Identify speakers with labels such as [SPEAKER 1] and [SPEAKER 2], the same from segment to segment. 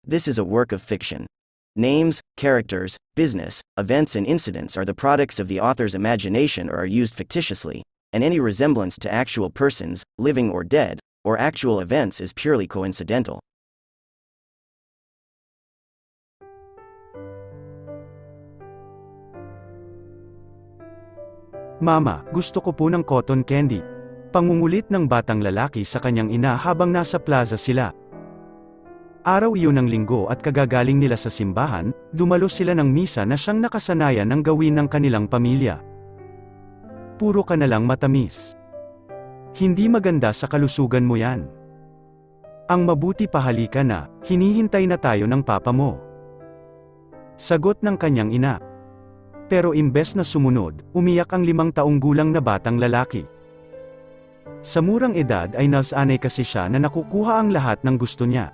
[SPEAKER 1] This is a work of fiction. Names, characters, business, events, and incidents are the products of the author's imagination or are used fictitiously, and any resemblance to actual persons, living or dead, or actual events is purely coincidental.
[SPEAKER 2] Mama, gusto ko po ng cotton candy. Pangungulit ng batang lalaki sa kanyang ina habang nasa plaza sila. Araw iyon ng linggo at kagagaling nila sa simbahan, dumalo sila ng misa na siyang nakasanayan ng gawin ng kanilang pamilya. Puro ka na lang matamis. Hindi maganda sa kalusugan mo yan. Ang mabuti pahalika na, hinihintay na tayo ng papa mo. Sagot ng kanyang ina. Pero imbes na sumunod, umiyak ang 5 taong gulang na batang lalaki. Sa murang edad ay nasanay kasi siya na nakukuha ang lahat ng gusto niya.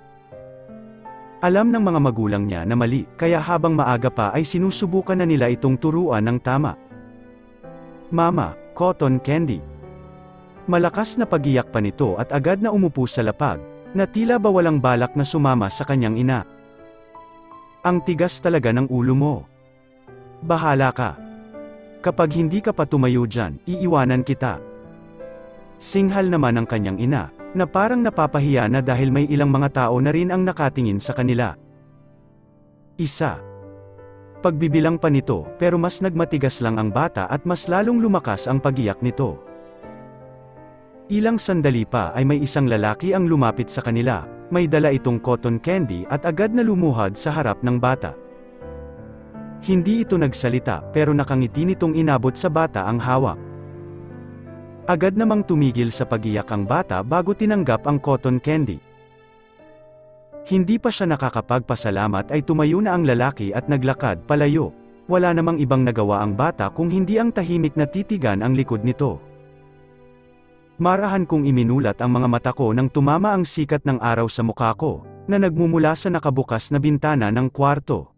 [SPEAKER 2] Alam ng mga magulang niya na mali, kaya habang maaga pa ay sinusubukan na nila itong turuan ng tama. Mama, cotton candy. Malakas na pagiyak pa nito at agad na umupo sa lapag, na tila ba walang balak na sumama sa kanyang ina. Ang tigas talaga ng ulo mo. Bahala ka. Kapag hindi ka pa tumayo dyan, iiwanan kita. Singhal naman ng kanyang ina, na parang napapahiya na dahil may ilang mga tao na rin ang nakatingin sa kanila. Isa. Pagbibilang pa nito, pero mas nagmatigas lang ang bata at mas lalong lumakas ang pagiyak nito. Ilang sandali pa ay may isang lalaki ang lumapit sa kanila, may dala itong cotton candy at agad na lumuhad sa harap ng bata. Hindi ito nagsalita pero nakangiti nitong inabot sa bata ang hawak. Agad namang tumigil sa pagiyak ang bata bago tinanggap ang cotton candy. Hindi pa siya nakakapagpasalamat ay tumayo na ang lalaki at naglakad palayo. Wala namang ibang nagawa ang bata kung hindi ang tahimik na titigan ang likod nito. Marahan kong iminulat ang mga mata ko nang tumama ang sikat ng araw sa mukha ko, na nagmumula sa nakabukas na bintana ng kwarto.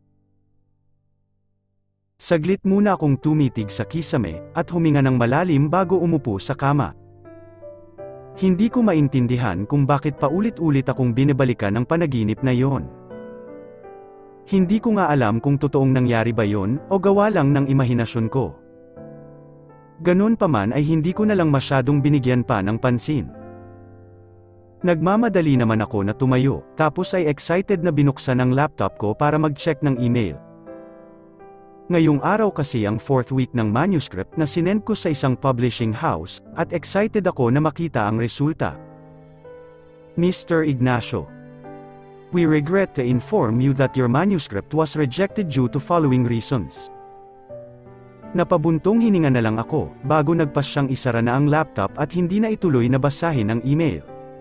[SPEAKER 2] Saglit muna akong tumitig sa kisame, at huminga ng malalim bago umupo sa kama. Hindi ko maintindihan kung bakit paulit-ulit akong binabalikan ng panaginip na yon. Hindi ko nga alam kung totoong nangyari ba yon, o gawa lang ng imahinasyon ko. Ganon pa man ay hindi ko na lang masyadong binigyan pa ng pansin. Nagmamadali naman ako na tumayo, tapos ay excited na binuksan ang laptop ko para mag-check ng email. Ngayong araw kasi ang 4th week ng manuscript na sinend ko sa isang publishing house, at excited ako na makita ang resulta. Mr. Ignacio, we regret to inform you that your manuscript was rejected due to following reasons. Napabuntong hininga na lang ako, bago nagpasyang isara na ang laptop at hindi na ituloy na basahin ang email.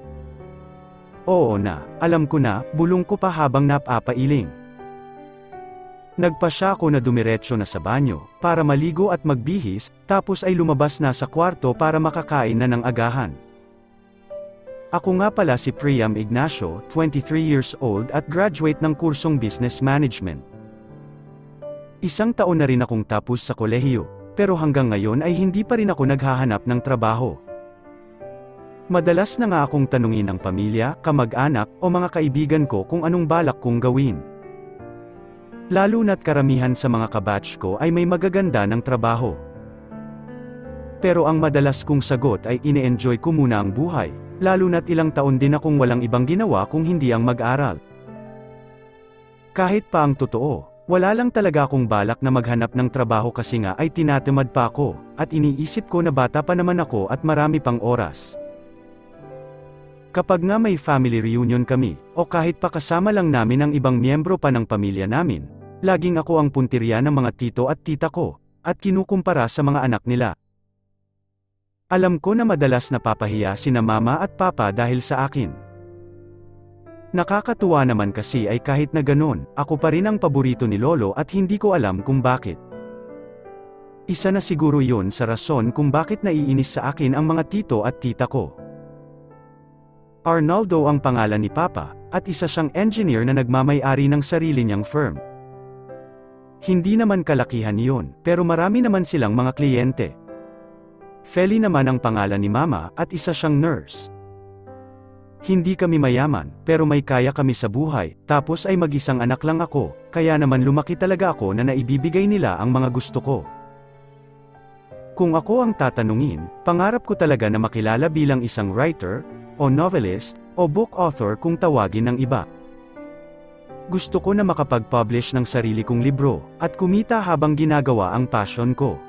[SPEAKER 2] Oo na, alam ko na, bulong ko pa habang napapailing. Nagpasya ako na dumiretso na sa banyo, para maligo at magbihis, tapos ay lumabas na sa kwarto para makakain na ng agahan. Ako nga pala si Priam Ignacio, 23 years old at graduate ng kursong Business Management. 1 taon na rin akong tapos sa kolehiyo, pero hanggang ngayon ay hindi pa rin ako naghahanap ng trabaho. Madalas na nga akong tanungin ng pamilya, kamag-anak, o mga kaibigan ko kung anong balak kong gawin. Lalo na't karamihan sa mga kabatch ko ay may magaganda ng trabaho. Pero ang madalas kong sagot ay ine-enjoy ko muna ang buhay, lalo na't ilang taon din akong walang ibang ginawa kung hindi ang mag-aral. Kahit pa ang totoo, wala lang talaga akong balak na maghanap ng trabaho kasi nga ay tinatamad pa ako, at iniisip ko na bata pa naman ako at marami pang oras. Kapag nga may family reunion kami, o kahit pa kasama lang namin ang ibang miyembro pa ng pamilya namin, laging ako ang puntirya ng mga tito at tita ko, at kinukumpara sa mga anak nila. Alam ko na madalas napapahiya sina mama at papa dahil sa akin. Nakakatuwa naman kasi ay kahit na ganon, ako pa rin ang paborito ni lolo at hindi ko alam kung bakit. Isa na siguro yun sa rason kung bakit naiinis sa akin ang mga tito at tita ko. Arnaldo ang pangalan ni papa, at isa siyang engineer na nagmamay-ari ng sarili niyang firm. Hindi naman kalakihan yun, pero marami naman silang mga kliyente. Feli naman ang pangalan ni mama, at isa siyang nurse. Hindi kami mayaman, pero may kaya kami sa buhay, tapos ay mag-isang anak lang ako, kaya naman lumaki talaga ako na naibibigay nila ang mga gusto ko. Kung ako ang tatanungin, pangarap ko talaga na makilala bilang isang writer, o novelist, o book author kung tawagin ng iba. Gusto ko na makapag-publish ng sarili kong libro, at kumita habang ginagawa ang passion ko.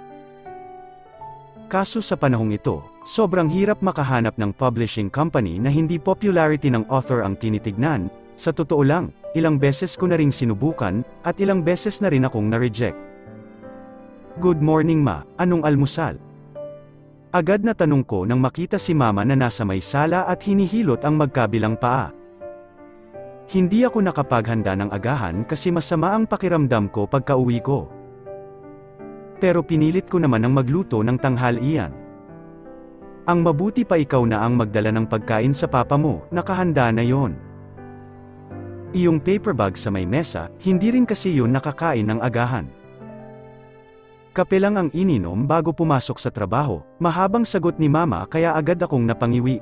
[SPEAKER 2] Kaso sa panahong ito, sobrang hirap makahanap ng publishing company na hindi popularity ng author ang tinitignan. Sa totoo lang, ilang beses ko na ring sinubukan, at ilang beses na rin akong na-reject. Good morning ma, anong almusal? Agad na tanong ko nang makita si mama na nasa may sala at hinihilot ang magkabilang paa. Hindi ako nakapaghanda ng agahan kasi masama ang pakiramdam ko pagka-uwi ko. Pero pinilit ko naman ang magluto ng tanghalian. Ang mabuti pa ikaw na ang magdala ng pagkain sa papa mo, nakahanda na yon. Iyong paper bag sa may mesa, hindi rin kasi yun nakakain ng agahan. Kape lang ang ininom bago pumasok sa trabaho, mahabang sagot ni mama kaya agad akong napangiwi.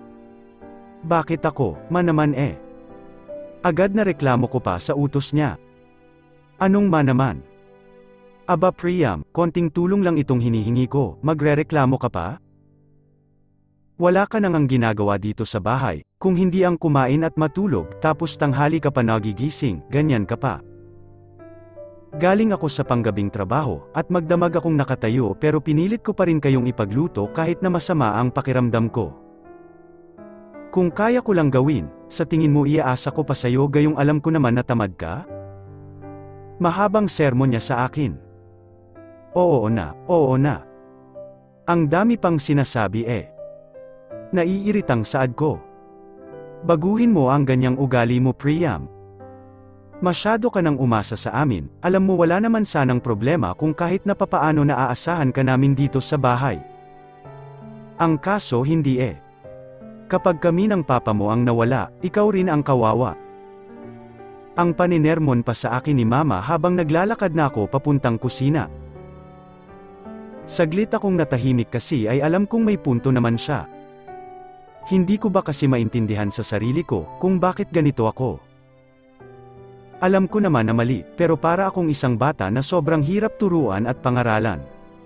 [SPEAKER 2] Bakit ako, naman eh? Agad na reklamo ko pa sa utos niya. Anong naman? Aba Priam, konting tulong lang itong hinihingi ko, magrereklamo ka pa? Wala ka nang ang ginagawa dito sa bahay, kung hindi ang kumain at matulog, tapos tanghali ka pa nagigising, ganyan ka pa. Galing ako sa panggabing trabaho, at magdamag akong nakatayo pero pinilit ko pa rin kayong ipagluto kahit na masama ang pakiramdam ko. Kung kaya ko lang gawin, sa tingin mo iaasa ko pa sa'yo gayong alam ko naman na tamad ka? Mahabang sermon niya sa akin. Oo na, oo na. Ang dami pang sinasabi eh. Naiiritang saad ko. Baguhin mo ang ganyang ugali mo Priam. Masyado ka nang umasa sa amin, alam mo wala naman sanang problema kung kahit na papaano naaasahan ka namin dito sa bahay. Ang kaso hindi eh. Kapag kami ng papa mo ang nawala, ikaw rin ang kawawa. Ang paninermon pa sa akin ni mama habang naglalakad na ako papuntang kusina. Saglit akong natahimik kasi ay alam kong may punto naman siya. Hindi ko ba kasi maintindihan sa sarili ko kung bakit ganito ako? Alam ko naman na mali, pero para akong isang bata na sobrang hirap turuan at pangaralan.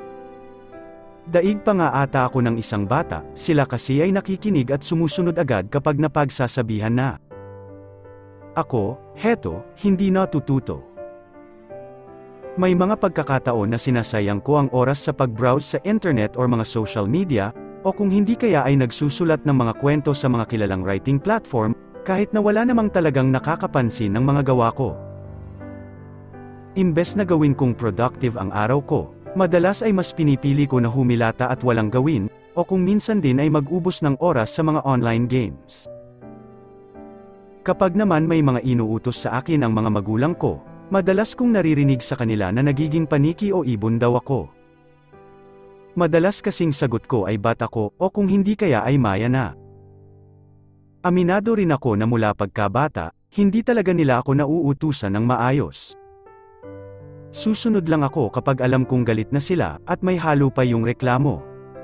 [SPEAKER 2] Daig pa nga ata ako ng isang bata, sila kasi ay nakikinig at sumusunod agad kapag napagsasabihan na. Ako, heto, hindi natututo. May mga pagkakataon na sinasayang ko ang oras sa pag-browse sa internet or mga social media, o kung hindi kaya ay nagsusulat ng mga kwento sa mga kilalang writing platform, kahit na wala namang talagang nakakapansin ng mga gawa ko. Imbes na gawin kong productive ang araw ko, madalas ay mas pinipili ko na humilata at walang gawin, o kung minsan din ay mag-ubos ng oras sa mga online games. Kapag naman may mga inuutos sa akin ang mga magulang ko, madalas kong naririnig sa kanila na nagiging paniki o ibon daw ako. Madalas kasing sagot ko ay bata ko, o kung hindi kaya ay maya na. Aminado rin ako na mula pagkabata, hindi talaga nila ako nauutusan ng maayos. Susunod lang ako kapag alam kong galit na sila, at may halo pa yung reklamo.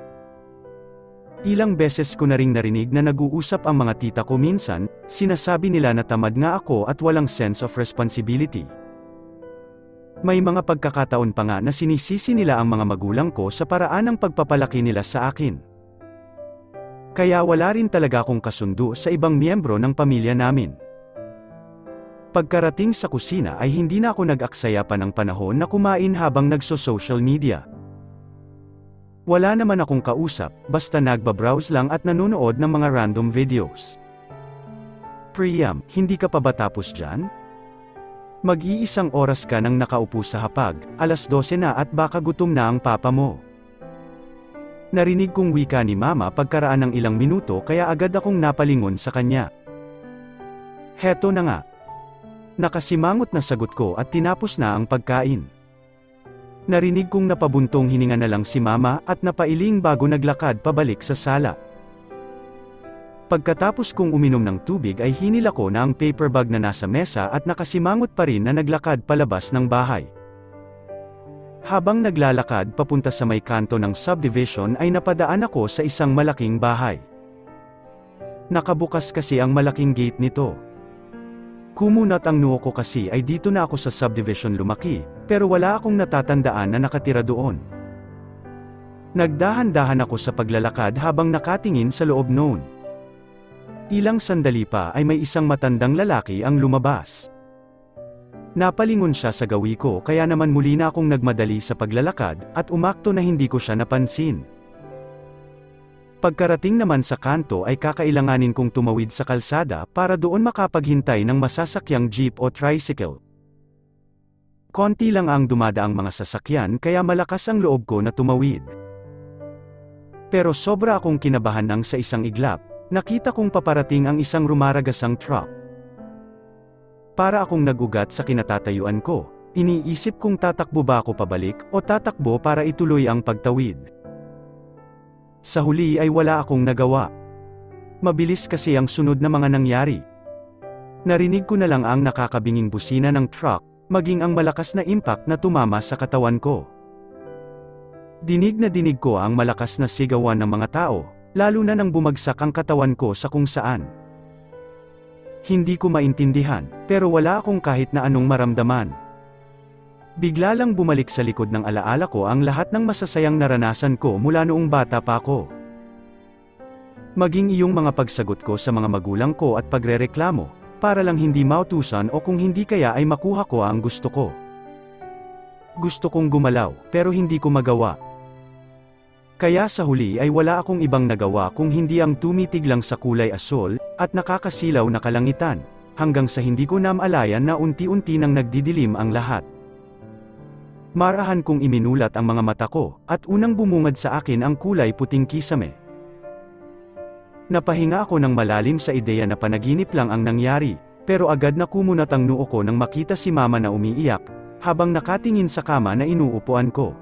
[SPEAKER 2] Ilang beses ko na ring narinig na nag-uusap ang mga tita ko minsan, sinasabi nila na tamad nga ako at walang sense of responsibility. May mga pagkakataon pa nga na sinisisi nila ang mga magulang ko sa paraan ng pagpapalaki nila sa akin. Kaya wala rin talaga akong kasundo sa ibang miyembro ng pamilya namin. Pagkarating sa kusina ay hindi na ako nag-aksaya pa ng panahon na kumain habang nagso-social media. Wala naman akong kausap, basta nagbabrowse lang at nanonood ng mga random videos. Priam, hindi ka pa ba tapos dyan? Mag-iisang oras ka nang nakaupo sa hapag, 12:00 na at baka gutom na ang papa mo. Narinig kong wika ni mama pagkaraan ng ilang minuto kaya agad akong napalingon sa kanya. Heto na nga. Nakasimangot na sagot ko at tinapos na ang pagkain. Narinig kong napabuntong hininga na lang si mama at napailing bago naglakad pabalik sa sala. Pagkatapos kong uminom ng tubig ay hinila ko na ang paper bag na nasa mesa at nakasimangot pa rin na naglakad palabas ng bahay. Habang naglalakad papunta sa may kanto ng subdivision ay napadaan ako sa isang malaking bahay. Nakabukas kasi ang malaking gate nito. Kumunat ang noo ko kasi ay dito na ako sa subdivision lumaki, pero wala akong natatandaan na nakatira doon. Nagdahan-dahan ako sa paglalakad habang nakatingin sa loob noon. Ilang sandali pa ay may isang matandang lalaki ang lumabas. Napalingon siya sa gawi ko kaya naman muli na akong nagmadali sa paglalakad at umakto na hindi ko siya napansin. Pagkarating naman sa kanto ay kakailanganin kong tumawid sa kalsada para doon makapaghintay ng masasakyang jeep o tricycle. Konti lang ang dumadaang mga sasakyan kaya malakas ang loob ko na tumawid. Pero sobra akong kinabahan nang sa isang iglap, nakita kong paparating ang isang rumaragasang truck. Para akong nagugat sa kinatatayuan ko, iniisip kong tatakbo ba ako pabalik o tatakbo para ituloy ang pagtawid. Sa huli ay wala akong nagawa. Mabilis kasi ang sunod na mga nangyari. Narinig ko na lang ang nakakabinging busina ng truck, maging ang malakas na impact na tumama sa katawan ko. Dinig na dinig ko ang malakas na sigawan ng mga tao, lalo na nang bumagsak ang katawan ko sa kung saan. Hindi ko maintindihan, pero wala akong kahit na anong maramdaman. Bigla lang bumalik sa likod ng alaala ko ang lahat ng masasayang naranasan ko mula noong bata pa ako. Maging iyong mga pagsagot ko sa mga magulang ko at pagrereklamo, para lang hindi mautusan o kung hindi kaya ay makuha ko ang gusto ko. Gusto kong gumalaw, pero hindi ko magawa. Kaya sa huli ay wala akong ibang nagawa kung hindi ang tumitig lang sa kulay asol, at nakakasilaw na kalangitan, hanggang sa hindi ko namalayan na unti-unti nang nagdidilim ang lahat. Marahan kong iminulat ang mga mata ko, at unang bumungad sa akin ang kulay puting kisame. Napahinga ako ng malalim sa ideya na panaginip lang ang nangyari, pero agad na kumunat ang noo ko nang makita si mama na umiiyak, habang nakatingin sa kama na inuupuan ko.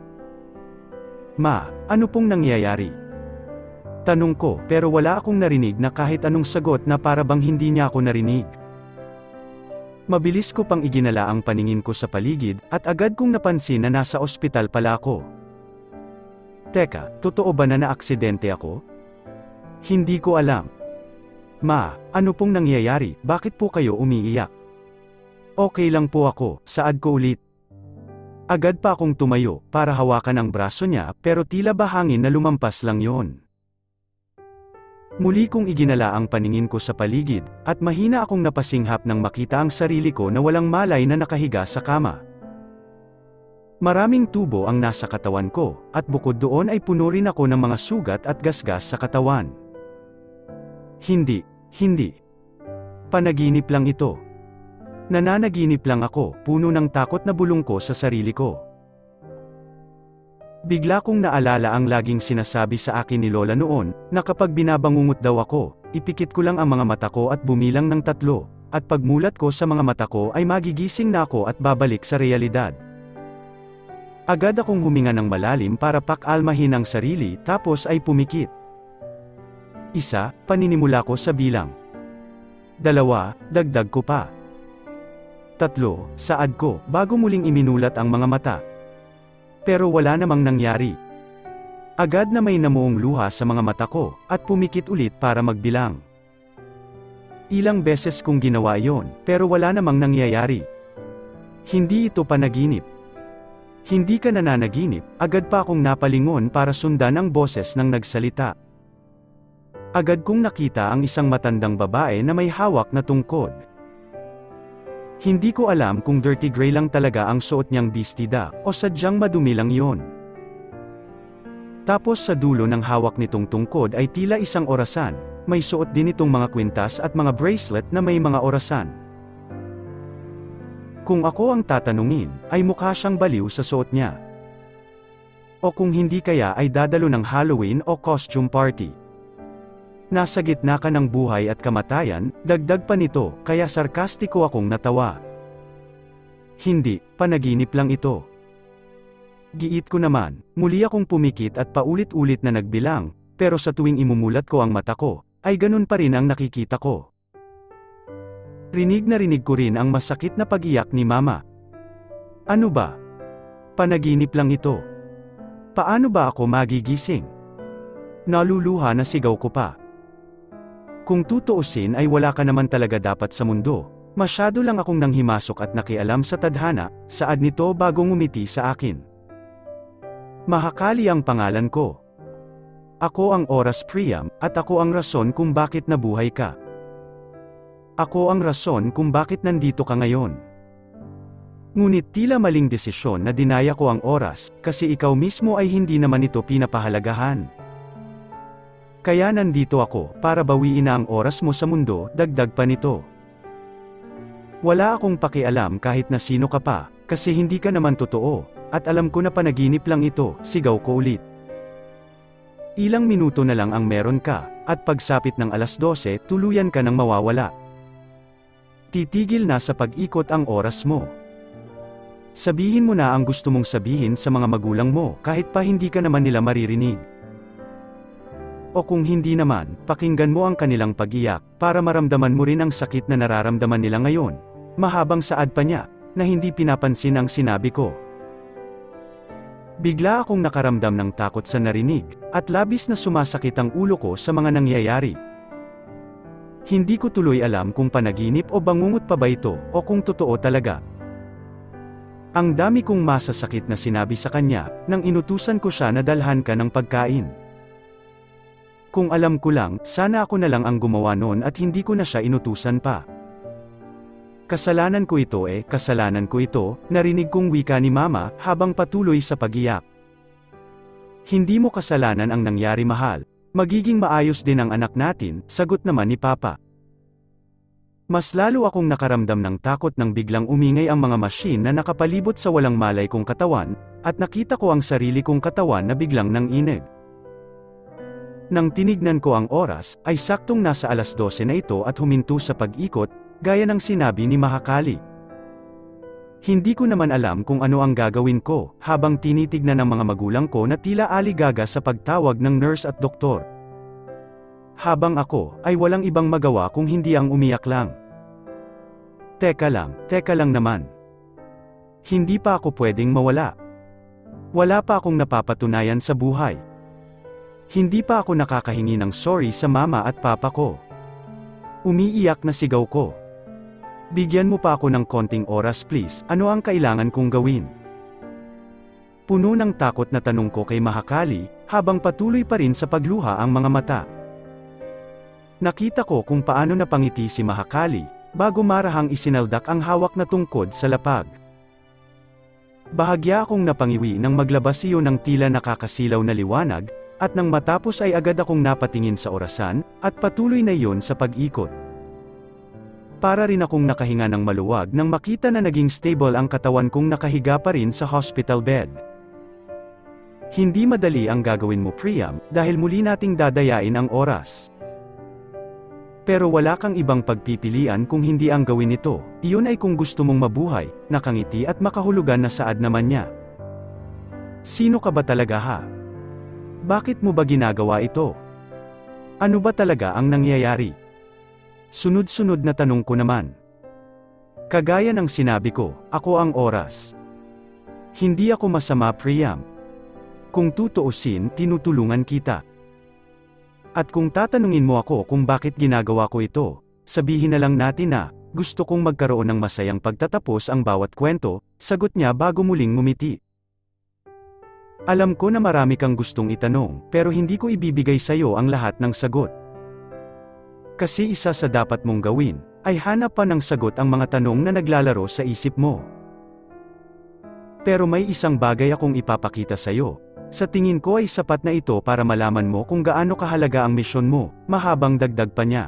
[SPEAKER 2] Ma, ano pong nangyayari? Tanong ko, pero wala akong narinig na kahit anong sagot na para bang hindi niya ako narinig. Mabilis ko pang iginala ang paningin ko sa paligid, at agad kong napansin na nasa ospital pala ako. Teka, totoo ba na naaksidente ako? Hindi ko alam. Ma, ano pong nangyayari, bakit po kayo umiiyak? Okay lang po ako, saad ko ulit. Agad pa akong tumayo, para hawakan ang braso niya, pero tila ba hangin na lumampas lang yon. Muli kong iginala ang paningin ko sa paligid, at mahina akong napasinghap nang makita ang sarili ko na walang malay na nakahiga sa kama. Maraming tubo ang nasa katawan ko, at bukod doon ay puno rin ako ng mga sugat at gasgas sa katawan. Hindi. Panaginip lang ito. Nananaginip lang ako, puno ng takot na bulong ko sa sarili ko. Bigla kong naalala ang laging sinasabi sa akin ni Lola noon, na kapag binabangungot daw ako, ipikit ko lang ang mga mata ko at bumilang ng 3, at pagmulat ko sa mga mata ko ay magigising na ako at babalik sa realidad. Agad akong huminga ng malalim para pakalmahin ang sarili, tapos ay pumikit. 1, paninimula ko sa bilang. 2, dagdag ko pa. 3, saad ko, bago muling iminulat ang mga mata. Pero wala namang nangyari. Agad na may namuong luha sa mga mata ko, at pumikit ulit para magbilang. Ilang beses kong ginawa yon, pero wala namang nangyayari. Hindi ito panaginip. Hindi ka nananaginip, agad pa akong napalingon para sundan ang boses ng nagsalita. Agad kong nakita ang isang matandang babae na may hawak na tungkod. Hindi ko alam kung dirty gray lang talaga ang suot niyang bestida, o sadyang madumi lang yon. Tapos sa dulo ng hawak nitong tungkod ay tila isang orasan, may suot din itong mga kwintas at mga bracelet na may mga orasan. Kung ako ang tatanungin, ay mukha siyang baliw sa suot niya. O kung hindi kaya ay dadalo ng Halloween o costume party. Nasa gitna ka ng buhay at kamatayan, dagdag pa nito, kaya sarkastiko akong natawa. Hindi, panaginip lang ito. Giit ko naman, muli akong pumikit at paulit-ulit na nagbilang, pero sa tuwing imumulat ko ang mata ko, ay ganun pa rin ang nakikita ko. Rinig na rinig ko rin ang masakit na pag-iyak ni Mama. Ano ba? Panaginip lang ito. Paano ba ako magigising? Naluluha na sigaw ko pa. Kung tutuusin ay wala ka naman talaga dapat sa mundo. Masyado lang akong nanghimasok at nakialam sa tadhana, saad nito bago ngumiti sa akin. Mahakali ang pangalan ko. Ako ang oras Priam, at ako ang rason kung bakit nabuhay ka. Ako ang rason kung bakit nandito ka ngayon. Ngunit tila maling desisyon na dinaya ko ang oras, kasi ikaw mismo ay hindi naman ito pinapahalagahan. Kaya nandito ako, para bawiin na ang oras mo sa mundo, dagdag pa nito. Wala akong pakialam kahit na sino ka pa, kasi hindi ka naman totoo, at alam ko na panaginip lang ito, sigaw ko ulit. Ilang minuto na lang ang meron ka, at pagsapit ng 12:00, tuluyan ka nang mawawala. Titigil na sa pag-ikot ang oras mo. Sabihin mo na ang gusto mong sabihin sa mga magulang mo, kahit pa hindi ka naman nila maririnig. O kung hindi naman, pakinggan mo ang kanilang pag-iyak, para maramdaman mo rin ang sakit na nararamdaman nila ngayon. Mahabang saad pa niya, na hindi pinapansin ang sinabi ko. Bigla akong nakaramdam ng takot sa narinig, at labis na sumasakit ang ulo ko sa mga nangyayari. Hindi ko tuloy alam kung panaginip o bangungot pa ba ito, o kung totoo talaga. Ang dami kong masasakit na sinabi sa kanya, nang inutusan ko siya na dalhan ka ng pagkain. Kung alam ko lang, sana ako na lang ang gumawa noon at hindi ko na siya inutusan pa. Kasalanan ko ito kasalanan ko ito, narinig kong wika ni Mama, habang patuloy sa pag-iyak. Hindi mo kasalanan ang nangyari mahal, magiging maayos din ang anak natin, sagot naman ni Papa. Mas lalo akong nakaramdam ng takot nang biglang umingay ang mga machine na nakapalibot sa walang malay kong katawan, at nakita ko ang sarili kong katawan na biglang nanginig. Nang tinignan ko ang oras, ay saktong nasa 12:00 na ito at huminto sa pag-ikot, gaya ng sinabi ni Mahakali. Hindi ko naman alam kung ano ang gagawin ko, habang tinitignan ng mga magulang ko na tila aligaga sa pagtawag ng nurse at doktor. Habang ako, ay walang ibang magawa kung hindi ang umiyak lang. Teka lang naman. Hindi pa ako pwedeng mawala. Wala pa akong napapatunayan sa buhay. Hindi pa ako nakakahingi ng sorry sa mama at papa ko. Umiiyak na sigaw ko. Bigyan mo pa ako ng konting oras please, ano ang kailangan kong gawin? Puno ng takot na tanong ko kay Mahakali, habang patuloy pa rin sa pagluha ang mga mata. Nakita ko kung paano napangiti si Mahakali, bago marahang isinaldak ang hawak na tungkod sa lapag. Bahagya akong napangiwi nang maglabas iyon ng tila nakakasilaw na liwanag, at nang matapos ay agad akong napatingin sa orasan, at patuloy na iyon sa pag-ikot. Para rin akong nakahinga ng maluwag nang makita na naging stable ang katawan kong nakahiga pa rin sa hospital bed. Hindi madali ang gagawin mo Priam, dahil muli nating dadayain ang oras. Pero wala kang ibang pagpipilian kung hindi ang gawin ito, iyon ay kung gusto mong mabuhay, nakangiti at makahulugan na saad naman niya. Sino ka ba talaga ha? Bakit mo ba ginagawa ito? Ano ba talaga ang nangyayari? Sunod-sunod na tanong ko naman. Kagaya ng sinabi ko, ako ang oras. Hindi ako masama Priam. Kung tutuusin, tinutulungan kita. At kung tatanungin mo ako kung bakit ginagawa ko ito, sabihin na lang natin na, gusto kong magkaroon ng masayang pagtatapos ang bawat kwento, sagot niya bago muling ngumiti. Alam ko na marami kang gustong itanong, pero hindi ko ibibigay sa'yo ang lahat ng sagot. Kasi isa sa dapat mong gawin, ay hanap pa ng sagot ang mga tanong na naglalaro sa isip mo. Pero may isang bagay akong ipapakita sa'yo. Sa tingin ko ay sapat na ito para malaman mo kung gaano kahalaga ang misyon mo, mahabang dagdag pa niya.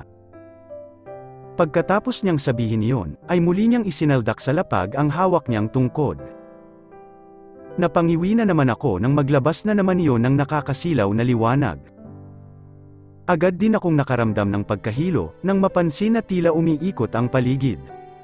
[SPEAKER 2] Pagkatapos niyang sabihin iyon, ay muli niyang isinaldak sa lapag ang hawak niyang tungkod. Napangiwi na naman ako nang maglabas na naman iyon ng nakakasilaw na liwanag. Agad din akong nakaramdam ng pagkahilo, nang mapansin na tila umiikot ang paligid.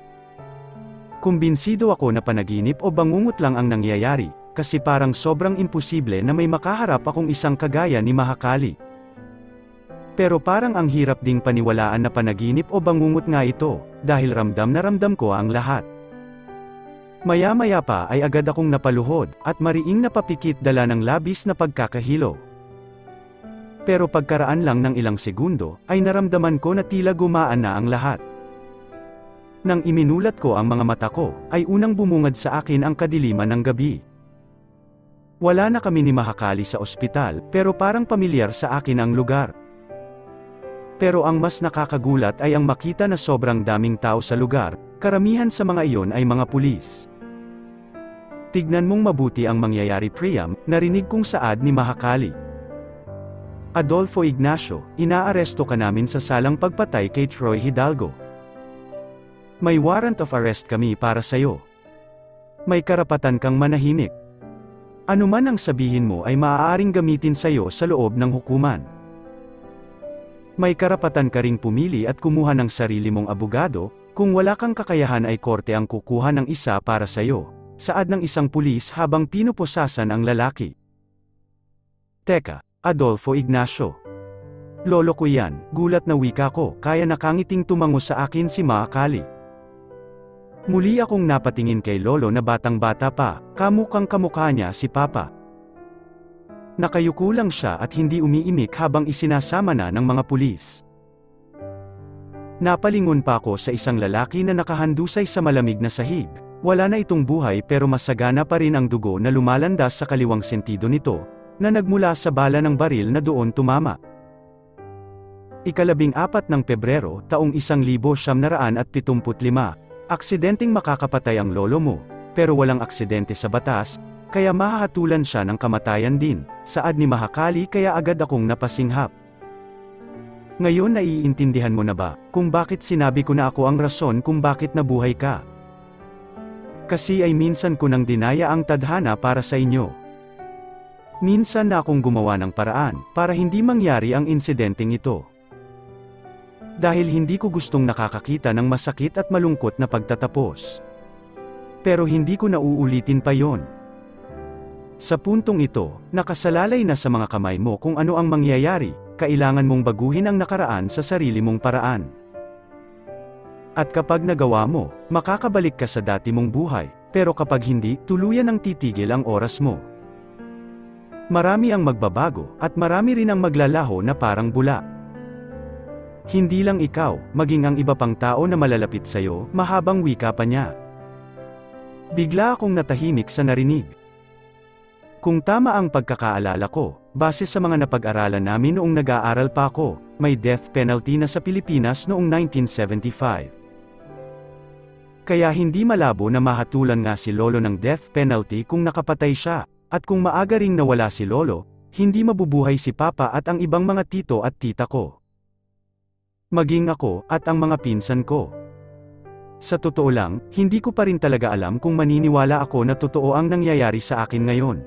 [SPEAKER 2] Kumbinsido ako na panaginip o bangungot lang ang nangyayari, kasi parang sobrang imposible na may makaharap akong isang kagaya ni Mahakali. Pero parang ang hirap ding paniwalaan na panaginip o bangungot nga ito, dahil ramdam na ramdam ko ang lahat. Maya-maya pa ay agad akong napaluhod, at mariing napapikit dala ng labis na pagkakahilo. Pero pagkaraan lang ng ilang segundo, ay naramdaman ko na tila gumaan na ang lahat. Nang iminulat ko ang mga mata ko, ay unang bumungad sa akin ang kadiliman ng gabi. Wala na kami ni Mahakali sa ospital, pero parang pamilyar sa akin ang lugar. Pero ang mas nakakagulat ay ang makita na sobrang daming tao sa lugar, karamihan sa mga iyon ay mga pulis. Tignan mong mabuti ang mangyayari, Priam, narinig kong saad ni Mahakali. Adolfo Ignacio, inaaresto ka namin sa salang pagpatay kay Troy Hidalgo. May warrant of arrest kami para sa'yo. May karapatan kang manahimik. Ano man ang sabihin mo ay maaaring gamitin sa'yo sa loob ng hukuman. May karapatan ka ring pumili at kumuha ng sarili mong abogado, kung wala kang kakayahan ay korte ang kukuha ng isa para sa'yo, saad ng isang pulis habang pinupusasan ang lalaki. Teka, Adolfo Ignacio. Lolo ko yan, gulat na wika ko, kaya nakangiting tumango sa akin si Mahakali. Muli akong napatingin kay Lolo na batang-bata pa, kamukang kamukha niya si Papa. Nakayuko lang siya at hindi umiimik habang isinasama na ng mga pulis. Napalingon pa ako sa isang lalaki na nakahandusay sa malamig na sahig. Wala na itong buhay pero masagana pa rin ang dugo na lumalandas sa kaliwang sentido nito, na nagmula sa bala ng baril na doon tumama. 14 ng Pebrero, taong 1975, aksidenteng makakapatay ang lolo mo, pero walang aksidente sa batas, kaya mahahatulan siya ng kamatayan din, saad ni Mahakali kaya agad akong napasinghap. Ngayon naiintindihan mo na ba, kung bakit sinabi ko na ako ang rason kung bakit nabuhay ka? Kasi ay minsan ko nang dinaya ang tadhana para sa inyo. Minsan na akong gumawa ng paraan, para hindi mangyari ang insidenteng ito. Dahil hindi ko gustong nakakakita ng masakit at malungkot na pagtatapos. Pero hindi ko na uulitin pa yon. Sa puntong ito, nakasalalay na sa mga kamay mo kung ano ang mangyayari, kailangan mong baguhin ang nakaraan sa sarili mong paraan. At kapag nagawa mo, makakabalik ka sa dati mong buhay, pero kapag hindi, tuluyan ang titigil ang oras mo. Marami ang magbabago, at marami rin ang maglalaho na parang bula. Hindi lang ikaw, maging ang iba pang tao na malalapit sa'yo, mahabang wika pa niya. Bigla akong natahimik sa narinig. Kung tama ang pagkakaalala ko, base sa mga napag-aralan namin noong nag-aaral pa ako, may death penalty na sa Pilipinas noong 1975. Kaya hindi malabo na mahatulan nga si Lolo ng death penalty kung nakapatay siya, at kung maaga ring nawala si Lolo, hindi mabubuhay si Papa at ang ibang mga tito at tita ko. Maging ako, at ang mga pinsan ko. Sa totoo lang, hindi ko pa rin talaga alam kung maniniwala ako na totoo ang nangyayari sa akin ngayon.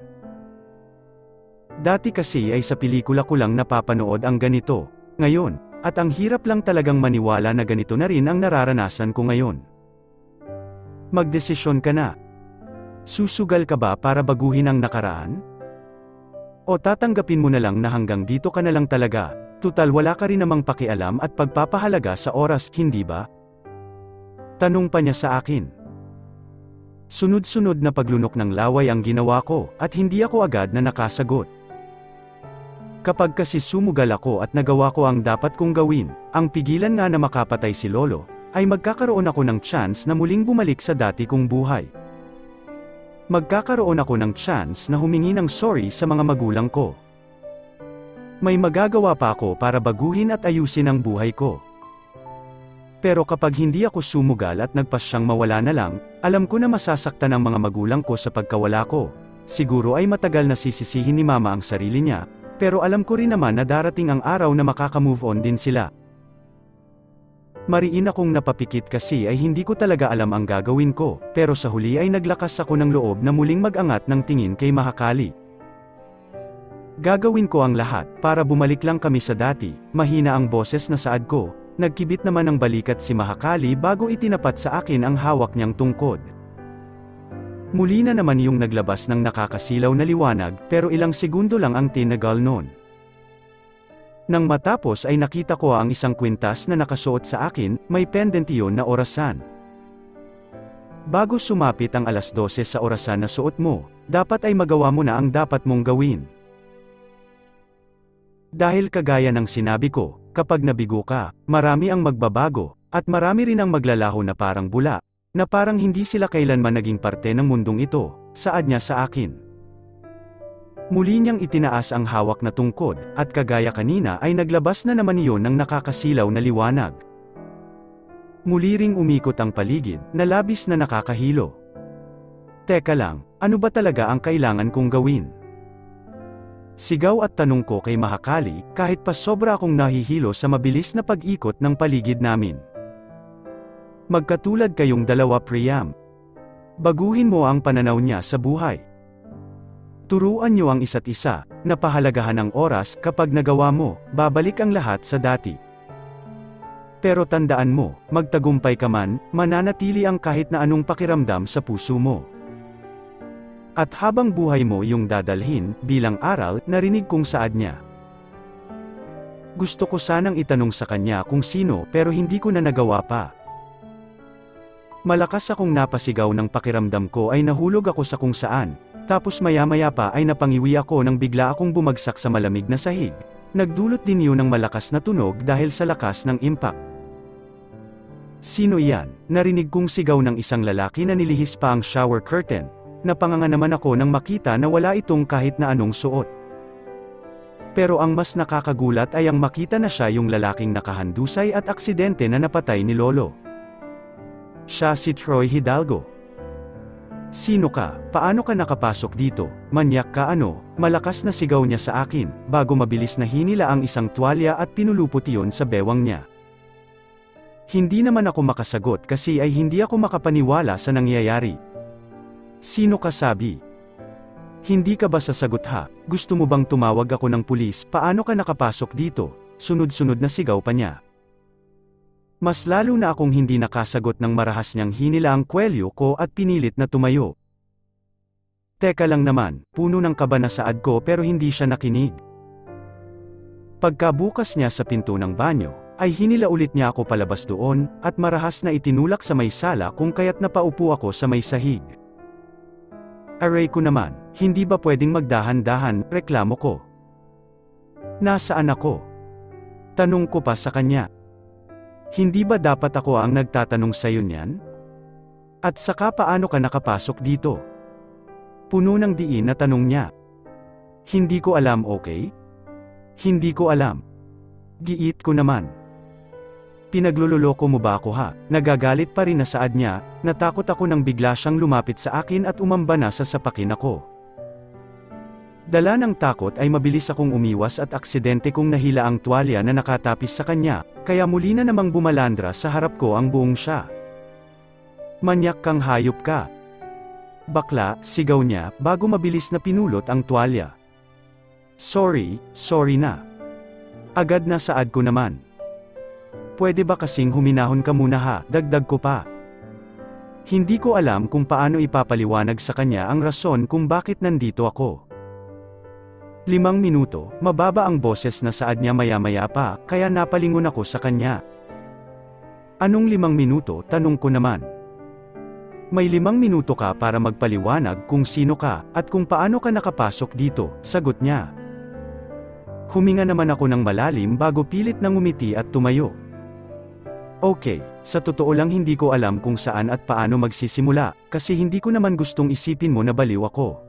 [SPEAKER 2] Dati kasi ay sa pelikula ko lang napapanood ang ganito, ngayon, at ang hirap lang talagang maniwala na ganito na rin ang nararanasan ko ngayon. Magdesisyon ka na. Susugal ka ba para baguhin ang nakaraan? O tatanggapin mo na lang na hanggang dito ka na lang talaga, tutal wala ka rin namang pakialam at pagpapahalaga sa oras, hindi ba? Tanong pa niya sa akin. Sunod-sunod na paglunok ng laway ang ginawa ko, at hindi ako agad na nakasagot. Kapag kasi sumugal ako at nagawa ko ang dapat kong gawin, ang pigilan nga na makapatay si Lolo, ay magkakaroon ako ng chance na muling bumalik sa dati kong buhay. Magkakaroon ako ng chance na humingi ng sorry sa mga magulang ko. May magagawa pa ako para baguhin at ayusin ang buhay ko. Pero kapag hindi ako sumugal at nagpasyang mawala na lang, alam ko na masasaktan ang mga magulang ko sa pagkawala ko. Siguro ay matagal na sisisihin ni Mama ang sarili niya, pero alam ko rin naman na darating ang araw na makaka-move on din sila. Mariin akong napapikit kasi ay hindi ko talaga alam ang gagawin ko, pero sa huli ay naglakas ako ng loob na muling mag-angat ng tingin kay Mahakali. Gagawin ko ang lahat, para bumalik lang kami sa dati. Mahina ang boses na saad ko, nagkibit naman ng balikat si Mahakali bago itinapat sa akin ang hawak niyang tungkod. Muli na naman yung naglabas ng nakakasilaw na liwanag, pero ilang segundo lang ang tinagal noon. Nang matapos ay nakita ko ang isang kwintas na nakasuot sa akin, may pendant iyon na orasan. Bago sumapit ang 12:00 sa orasan na suot mo, dapat ay magawa mo na ang dapat mong gawin. Dahil kagaya ng sinabi ko, kapag nabigo ka, marami ang magbabago, at marami rin ang maglalaho na parang bula, na parang hindi sila kailanman naging parte ng mundong ito, saad niya sa akin. Muli niyang itinaas ang hawak na tungkod, at kagaya kanina ay naglabas na naman iyon ng nakakasilaw na liwanag. Muli ring umikot ang paligid, na labis na nakakahilo. Teka lang, ano ba talaga ang kailangan kong gawin? Sigaw at tanong ko kay Mahakali, kahit pa sobra akong nahihilo sa mabilis na pag-ikot ng paligid namin. Magkatulad kayong dalawa, Priam. Baguhin mo ang pananaw niya sa buhay. Turuan niyo ang isa't isa, na pahalagahan ang oras, kapag nagawa mo, babalik ang lahat sa dati. Pero tandaan mo, magtagumpay ka man, mananatili ang kahit na anong pakiramdam sa puso mo. At habang buhay mo yung dadalhin, bilang aral, narinig kong saad niya. Gusto ko sanang itanong sa kanya kung sino, pero hindi ko na nagawa pa. Malakas akong napasigaw ng pakiramdam ko ay nahulog ako sa kung saan, tapos maya-maya pa ay napangiwi ako nang bigla akong bumagsak sa malamig na sahig. Nagdulot din yun ng malakas na tunog dahil sa lakas ng impact. Sino iyan? Narinig kong sigaw ng isang lalaki na nilihis pa ang shower curtain. Napanganga naman ako nang makita na wala itong kahit na anong suot. Pero ang mas nakakagulat ay ang makita na siya yung lalaking nakahandusay at aksidente na napatay ni Lolo. Siya si Troy Hidalgo. Sino ka? Paano ka nakapasok dito? Manyak ka ano? Malakas na sigaw niya sa akin, bago mabilis na hinila ang isang tuwalya at pinulupot iyon sa bewang niya. Hindi naman ako makasagot kasi ay hindi ako makapaniwala sa nangyayari. Sino ka sabi? Hindi ka ba sasagot ha? Gusto mo bang tumawag ako ng pulis? Paano ka nakapasok dito? Sunod-sunod na sigaw pa niya. Mas lalo na akong hindi nakasagot ng marahas niyang hinila ang kwelyo ko at pinilit na tumayo. Teka lang naman, puno ng kaba na saad ko pero hindi siya nakinig. Pagkabukas niya sa pinto ng banyo, ay hinila ulit niya ako palabas doon, at marahas na itinulak sa may sala kung kaya't napaupo ako sa may sahig. Aray ko naman, hindi ba pwedeng magdahan-dahan, reklamo ko. Nasaan ako? Tanong ko pa sa kanya. Hindi ba dapat ako ang nagtatanong sa'yo niyan? At saka paano ka nakapasok dito? Puno ng diin na tanong niya. Hindi ko alam, okay? Hindi ko alam. Giit ko naman. Pinagluloloko mo ba ako ha? Nagagalit pa rin na saad niya, natakot ako nang bigla siyang lumapit sa akin at umamba na sa sapakin ako. Dala ng takot ay mabilis akong umiwas at aksidente kong nahila ang tuwalya na nakatapis sa kanya, kaya muli na namang bumalandra sa harap ko ang buong siya. Manyak kang hayop ka. Bakla, sigaw niya, bago mabilis na pinulot ang tuwalya. Sorry na. Agad na saad ko naman. Pwede ba kasing huminahon ka muna ha, dagdag ko pa. Hindi ko alam kung paano ipapaliwanag sa kanya ang rason kung bakit nandito ako. 5 minuto, mababa ang boses na saad niya maya-maya pa, kaya napalingon ako sa kanya. Anong 5 minuto? Tanong ko naman. May 5 minuto ka para magpaliwanag kung sino ka, at kung paano ka nakapasok dito, sagot niya. Huminga naman ako ng malalim bago pilit nang umiti at tumayo. Okay, sa totoo lang hindi ko alam kung saan at paano magsisimula, kasi hindi ko naman gustong isipin mo na baliw ako.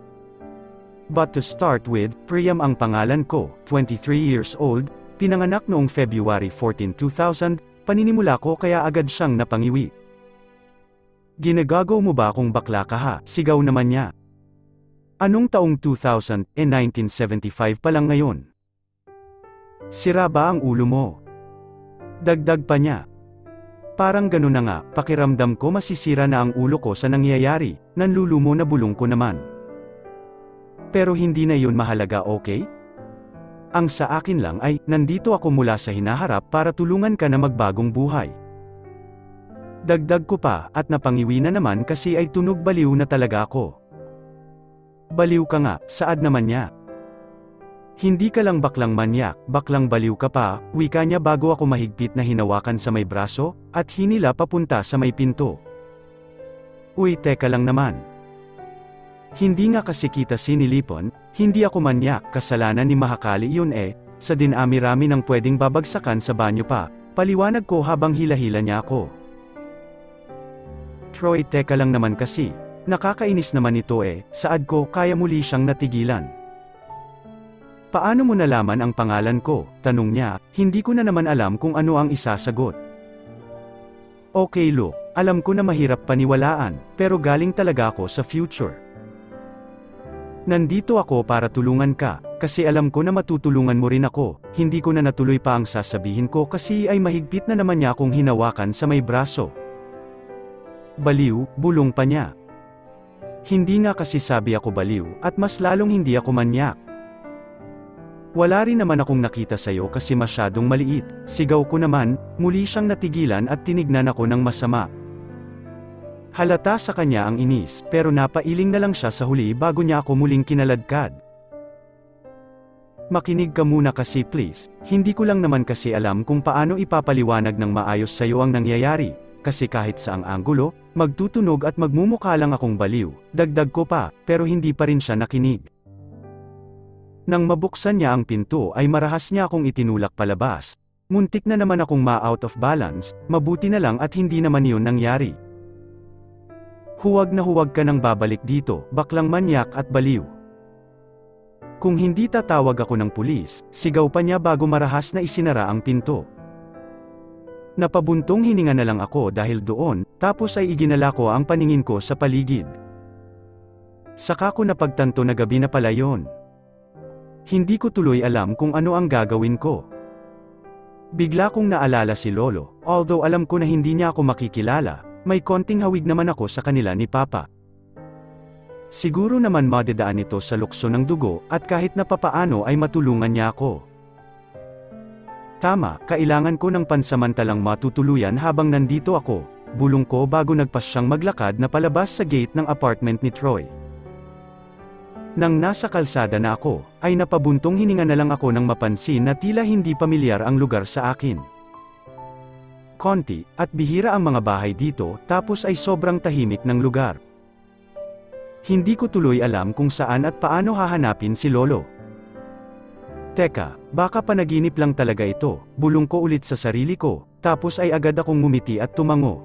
[SPEAKER 2] But to start with, Priam ang pangalan ko, 23 years old, pinanganak noong February 14, 2000, paninimula ko kaya agad siyang napangiwi. Ginagagaw mo ba kung bakla ka ha? Sigaw naman niya. Anong taong 2000, 1975 pa lang ngayon? Sira ba ang ulo mo? Dagdag pa niya. Parang ganun na nga, pakiramdam ko masisira na ang ulo ko sa nangyayari, nanlulumo na bulong ko naman. Pero hindi na yun mahalaga, okay? Ang sa akin lang ay, nandito ako mula sa hinaharap para tulungan ka na magbagong buhay. Dagdag ko pa, at napangiwi na naman kasi ay tunog baliw na talaga ako. Baliw ka nga, saad naman niya. Hindi ka lang baklang manyak, baklang baliw ka pa, wika niya bago ako mahigpit na hinawakan sa may braso, at hinila papunta sa may pinto. Uy, teka lang naman. Hindi nga kasi kita sinilipon, hindi ako manyak, kasalanan ni Mahakali yun sa dinami-rami ng pwedeng babagsakan sa banyo pa, paliwanag ko habang hila-hila niya ako. Troy, teka lang naman kasi, nakakainis naman ito saad ko kaya muli siyang natigilan. Paano mo nalaman ang pangalan ko? Tanong niya, hindi ko na naman alam kung ano ang isasagot. Okay look, alam ko na mahirap paniwalaan, pero galing talaga ako sa future. Nandito ako para tulungan ka, kasi alam ko na matutulungan mo rin ako, hindi ko na natuloy pa ang sasabihin ko kasi ay mahigpit na naman niya akong hinawakan sa may braso. Baliw, bulong pa niya. Hindi nga kasi sabi ako baliw, at mas lalong hindi ako manyak. Wala rin naman akong nakita sa'yo kasi masyadong maliit, sigaw ko naman, muli siyang natigilan at tinignan ako ng masama. Halata sa kanya ang inis, pero napailing na lang siya sa huli bago niya ako muling kinaladkad. Makinig ka muna kasi please, hindi ko lang naman kasi alam kung paano ipapaliwanag ng maayos sa'yo ang nangyayari, kasi kahit saang anggulo, magtutunog at magmumukha lang akong baliw, dagdag ko pa, pero hindi pa rin siya nakinig. Nang mabuksan niya ang pinto ay marahas niya akong itinulak palabas. Muntik na naman akong ma-out of balance, mabuti na lang at hindi naman yun nangyari. Huwag na huwag ka nang babalik dito, baklang manyak at baliw. Kung hindi tatawag ako ng pulis, sigaw pa niya bago marahas na isinara ang pinto. Napabuntong hininga na lang ako dahil doon, tapos ay iginala ko ang paningin ko sa paligid. Saka ko napagtanto na gabi na pala yon. Hindi ko tuloy alam kung ano ang gagawin ko. Bigla kong naalala si Lolo, although alam ko na hindi niya ako makikilala, may konting hawig naman ako sa kanila ni Papa. Siguro naman madadaan ito sa lukso ng dugo, at kahit na papaano ay matulungan niya ako. Tama, kailangan ko ng pansamantalang matutuluyan habang nandito ako, bulong ko bago nagpasyang maglakad na palabas sa gate ng apartment ni Troy. Nang nasa kalsada na ako, ay napabuntong hininga na lang ako nang mapansin na tila hindi pamilyar ang lugar sa akin. Konti, at bihira ang mga bahay dito, tapos ay sobrang tahimik ng lugar. Hindi ko tuloy alam kung saan at paano hahanapin si Lolo. Teka, baka panaginip lang talaga ito, bulong ko ulit sa sarili ko, tapos ay agad akong ngumiti at tumango.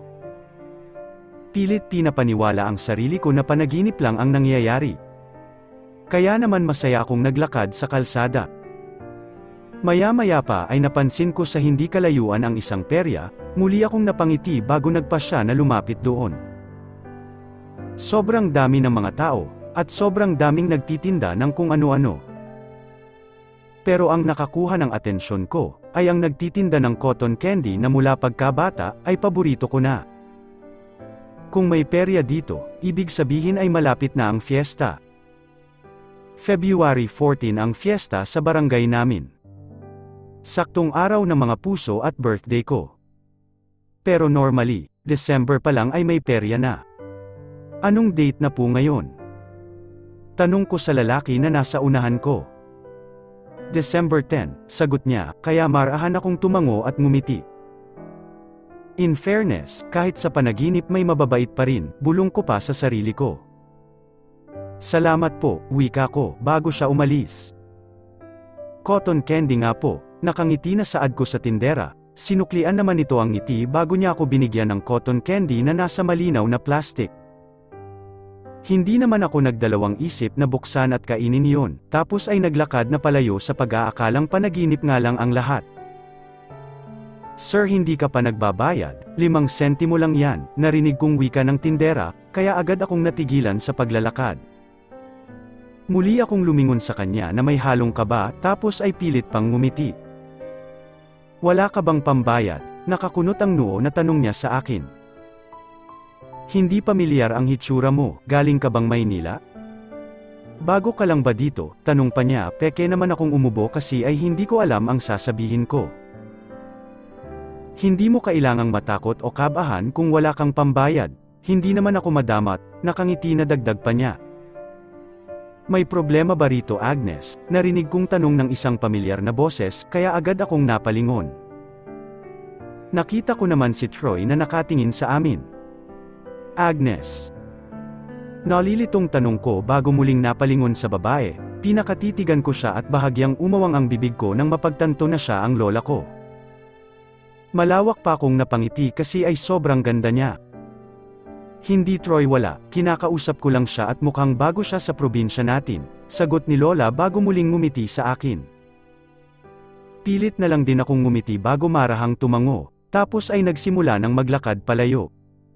[SPEAKER 2] Pilit pinapaniwala ang sarili ko na panaginip lang ang nangyayari. Kaya naman masaya akong naglakad sa kalsada. Maya-maya pa ay napansin ko sa hindi kalayuan ang isang perya, muli akong napangiti bago nagpasya na lumapit doon. Sobrang dami ng mga tao, at sobrang daming nagtitinda ng kung ano-ano. Pero ang nakakuha ng atensyon ko, ay ang nagtitinda ng cotton candy na mula pagkabata, ay paborito ko na. Kung may perya dito, ibig sabihin ay malapit na ang fiesta. February 14 ang fiesta sa barangay namin. Saktong araw ng mga puso at birthday ko. Pero normally, December pa lang ay may perya na. Anong date na po ngayon? Tanong ko sa lalaki na nasa unahan ko. December 10, sagot niya, kaya marahan akong tumango at ngumiti. In fairness, kahit sa panaginip may mababait pa rin, bulong ko pa sa sarili ko. Salamat po, wika ko, bago siya umalis. Cotton candy nga po, nakangiti na saad ko sa tindera, sinuklian naman ito ang ngiti bago niya ako binigyan ng cotton candy na nasa malinaw na plastic. Hindi naman ako nagdalawang isip na buksan at kainin yon, tapos ay naglakad na palayo sa pag-aakalang panaginip nga lang ang lahat. Sir, hindi ka pa nagbabayad, 5 sentimo lang yan, narinig kong wika ng tindera, kaya agad akong natigilan sa paglalakad. Muli akong lumingon sa kanya na may halong kaba, tapos ay pilit pang ngumiti. Wala ka bang pambayad? Nakakunot ang noo na tanong niya sa akin. Hindi pamilyar ang hitsura mo, galing ka bang Maynila? Bago ka lang ba dito? Tanong pa niya, peke naman akong umubo kasi ay hindi ko alam ang sasabihin ko. Hindi mo kailangang matakot o kabahan kung wala kang pambayad, hindi naman ako madamat, nakangiti na dagdag pa niya. May problema ba rito, Agnes? Narinig kong tanong ng isang pamilyar na boses, kaya agad akong napalingon. Nakita ko naman si Troy na nakatingin sa amin. Agnes. Nalilitong tanong ko bago muling napalingon sa babae, Pinakatitigan ko siya at bahagyang umawang ang bibig ko nang mapagtanto na siya ang lola ko. Malawak pa akong napangiti kasi ay sobrang ganda niya. Hindi Troy, wala, kinakausap ko lang siya at mukhang bago siya sa probinsya natin, sagot ni Lola bago muling ngumiti sa akin. Pilit na lang din akong ngumiti bago marahang tumango, tapos ay nagsimula ng maglakad palayo.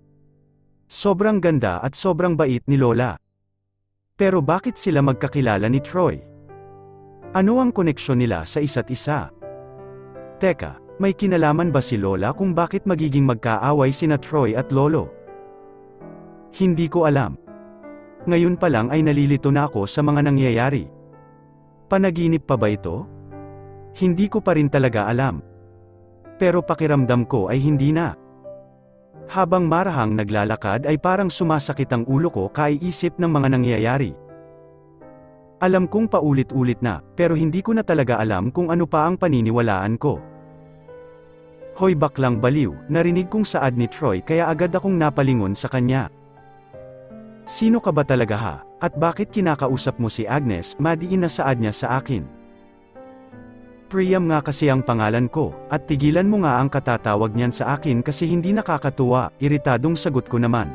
[SPEAKER 2] Sobrang ganda at sobrang bait ni Lola. Pero bakit sila magkakilala ni Troy? Ano ang koneksyon nila sa isa't isa? Teka, may kinalaman ba si Lola kung bakit magiging magkaaway sina Troy at Lolo? Hindi ko alam. Ngayon pa lang ay nalilito na ako sa mga nangyayari. Panaginip pa ba ito? Hindi ko pa rin talaga alam. Pero pakiramdam ko ay hindi na. Habang marahang naglalakad ay parang sumasakit ang ulo ko kaiisip ng mga nangyayari. Alam kong paulit-ulit na, pero hindi ko na talaga alam kung ano pa ang paniniwalaan ko. Hoy baklang baliw, narinig kong saad ni Troy kaya agad akong napalingon sa kanya. Sino ka ba talaga ha? At bakit kinakausap mo si Agnes? Madiin na saad niya sa akin. Priam nga kasi ang pangalan ko, at tigilan mo nga ang katatawag niyan sa akin kasi hindi nakakatuwa, iritadong sagot ko naman.